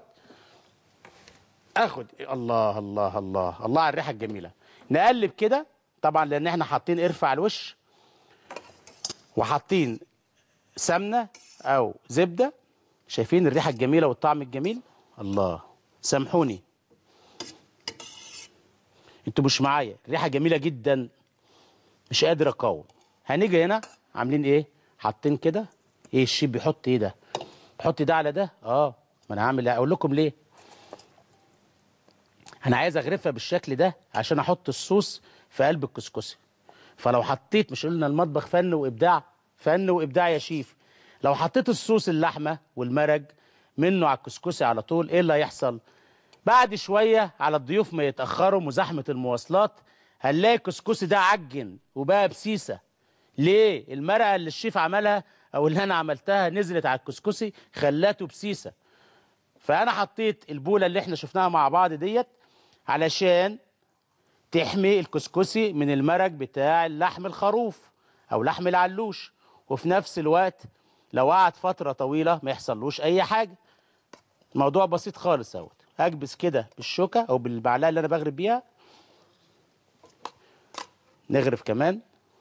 اخد الله الله الله الله على الريحه الجميله. نقلب كده طبعا لان احنا حاطين قرفه على الوش وحاطين سمنه او زبده. شايفين الريحه الجميله والطعم الجميل؟ الله. سامحوني انتوا مش معايا، الريحه جميله جدا مش قادر اقاوم. هنيجي هنا عاملين ايه؟ حاطين كده. ايه الشيف بيحط ايه ده؟ بحط ده على ده؟ اه ما انا هعمل اقول لكم ليه. انا عايز اغرفها بالشكل ده عشان احط الصوص في قلب الكسكسي. فلو حطيت، مش قلنا المطبخ فن وابداع؟ فن وابداع يا شيف. لو حطيت الصوص اللحمه والمرج منه على الكسكسي على طول، ايه اللي هيحصل؟ بعد شويه على الضيوف ما يتاخروا وزحمه المواصلات هنلاقي الكسكسي ده عجن وبقى بسيسه. ليه؟ المرقه اللي الشيف عملها او اللي انا عملتها نزلت على الكسكسي خلاته بسيسه. فانا حطيت البوله اللي احنا شفناها مع بعض ديت علشان تحمي الكسكسي من المرق بتاع اللحم الخروف او لحم العلوش، وفي نفس الوقت لو قعد فتره طويله ما يحصلوش اي حاجه. موضوع بسيط خالص اهوت. اكبس كده بالشوكه او بالمعلقه اللي انا بغرب بيها. نغرف كمان.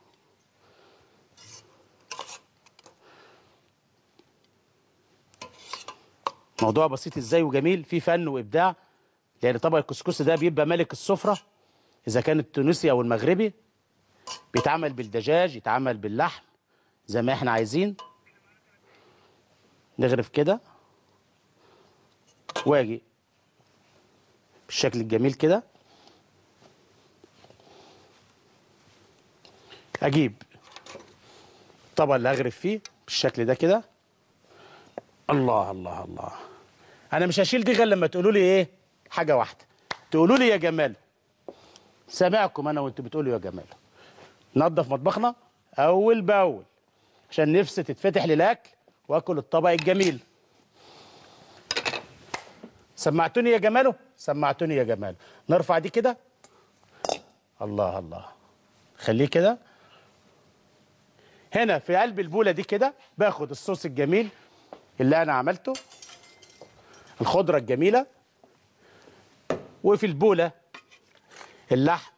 موضوع بسيط ازاي وجميل، فيه فن وابداع، لان طبق الكسكسي ده بيبقى ملك السفره اذا كان التونسي او المغربي. بيتعمل بالدجاج، يتعمل باللحم زي ما احنا عايزين. نغرف كده واجي بالشكل الجميل كده. اجيب الطبق اللي اغرف فيه بالشكل ده كده. الله الله الله. انا مش هشيل دي غير لما تقولوا لي ايه؟ حاجه واحده، تقولوا لي يا جمال. سامعكم انا وانتوا بتقولوا يا جمال. ننظف مطبخنا اول باول عشان نفسي تتفتح للاكل واكل الطبق الجميل. سمعتوني يا جماله؟ سمعتوني يا جمال. نرفع دي كده. الله الله. خليه كده. هنا في قلب البوله دي كده باخد الصوص الجميل اللي انا عملته، الخضره الجميله، وفي البوله اللحم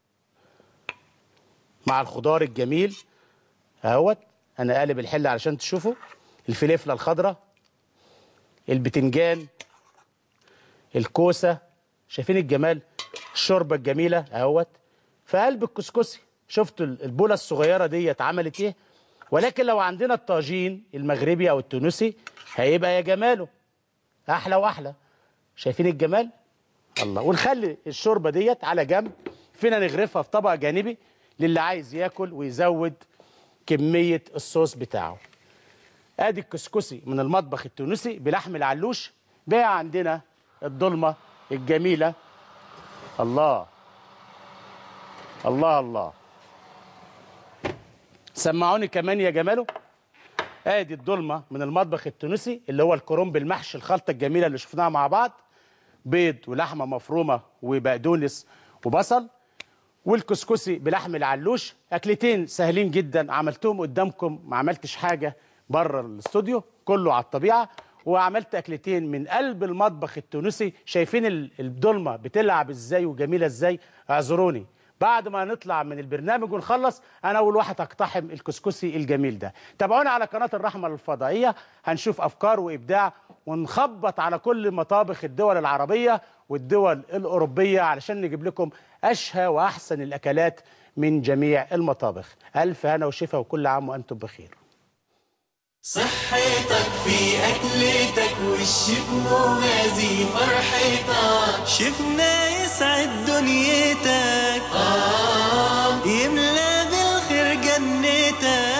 مع الخضار الجميل اهوت. انا قالب الحله علشان تشوفوا. الفلفله الخضراء، البتنجان، الكوسه، شايفين الجمال؟ الشوربه الجميله اهوت في قلب الكسكسي. شفتوا البوله الصغيره ديت عملت ايه؟ ولكن لو عندنا الطاجين المغربي او التونسي هيبقى يا جماله احلى واحلى. شايفين الجمال؟ الله. ونخلي الشوربه ديت على جنب، فينا نغرفها في طبق جانبي للي عايز ياكل ويزود كميه الصوص بتاعه. ادي الكسكسي من المطبخ التونسي بلحم العلوش. بقى عندنا الضلمه الجميله. الله الله الله. سمعوني كمان يا جماله. ادي الضلمه من المطبخ التونسي اللي هو الكرنب المحشي، الخلطه الجميله اللي شفناها مع بعض، بيض ولحمه مفرومه وبقدونس وبصل، والكسكسي بلحم العلوش. اكلتين سهلين جدا عملتهم قدامكم، ما عملتش حاجه بره الاستوديو، كله على الطبيعه. وعملت اكلتين من قلب المطبخ التونسي. شايفين الضلمه بتلعب ازاي وجميله ازاي؟ اعذروني بعد ما نطلع من البرنامج ونخلص انا اول واحد هقتحم الكسكسي الجميل ده. تابعونا على قناه الرحمه الفضائيه، هنشوف افكار وابداع ونخبط على كل مطابخ الدول العربيه والدول الاوروبيه علشان نجيب لكم اشهى واحسن الاكلات من جميع المطابخ. الف هنا وشفا وكل عام وانتم بخير. صحتك في أكلتك والشيف مغازي فرحتك. شفنا يسعد دنيتك، آه يملى بالخير جنتك.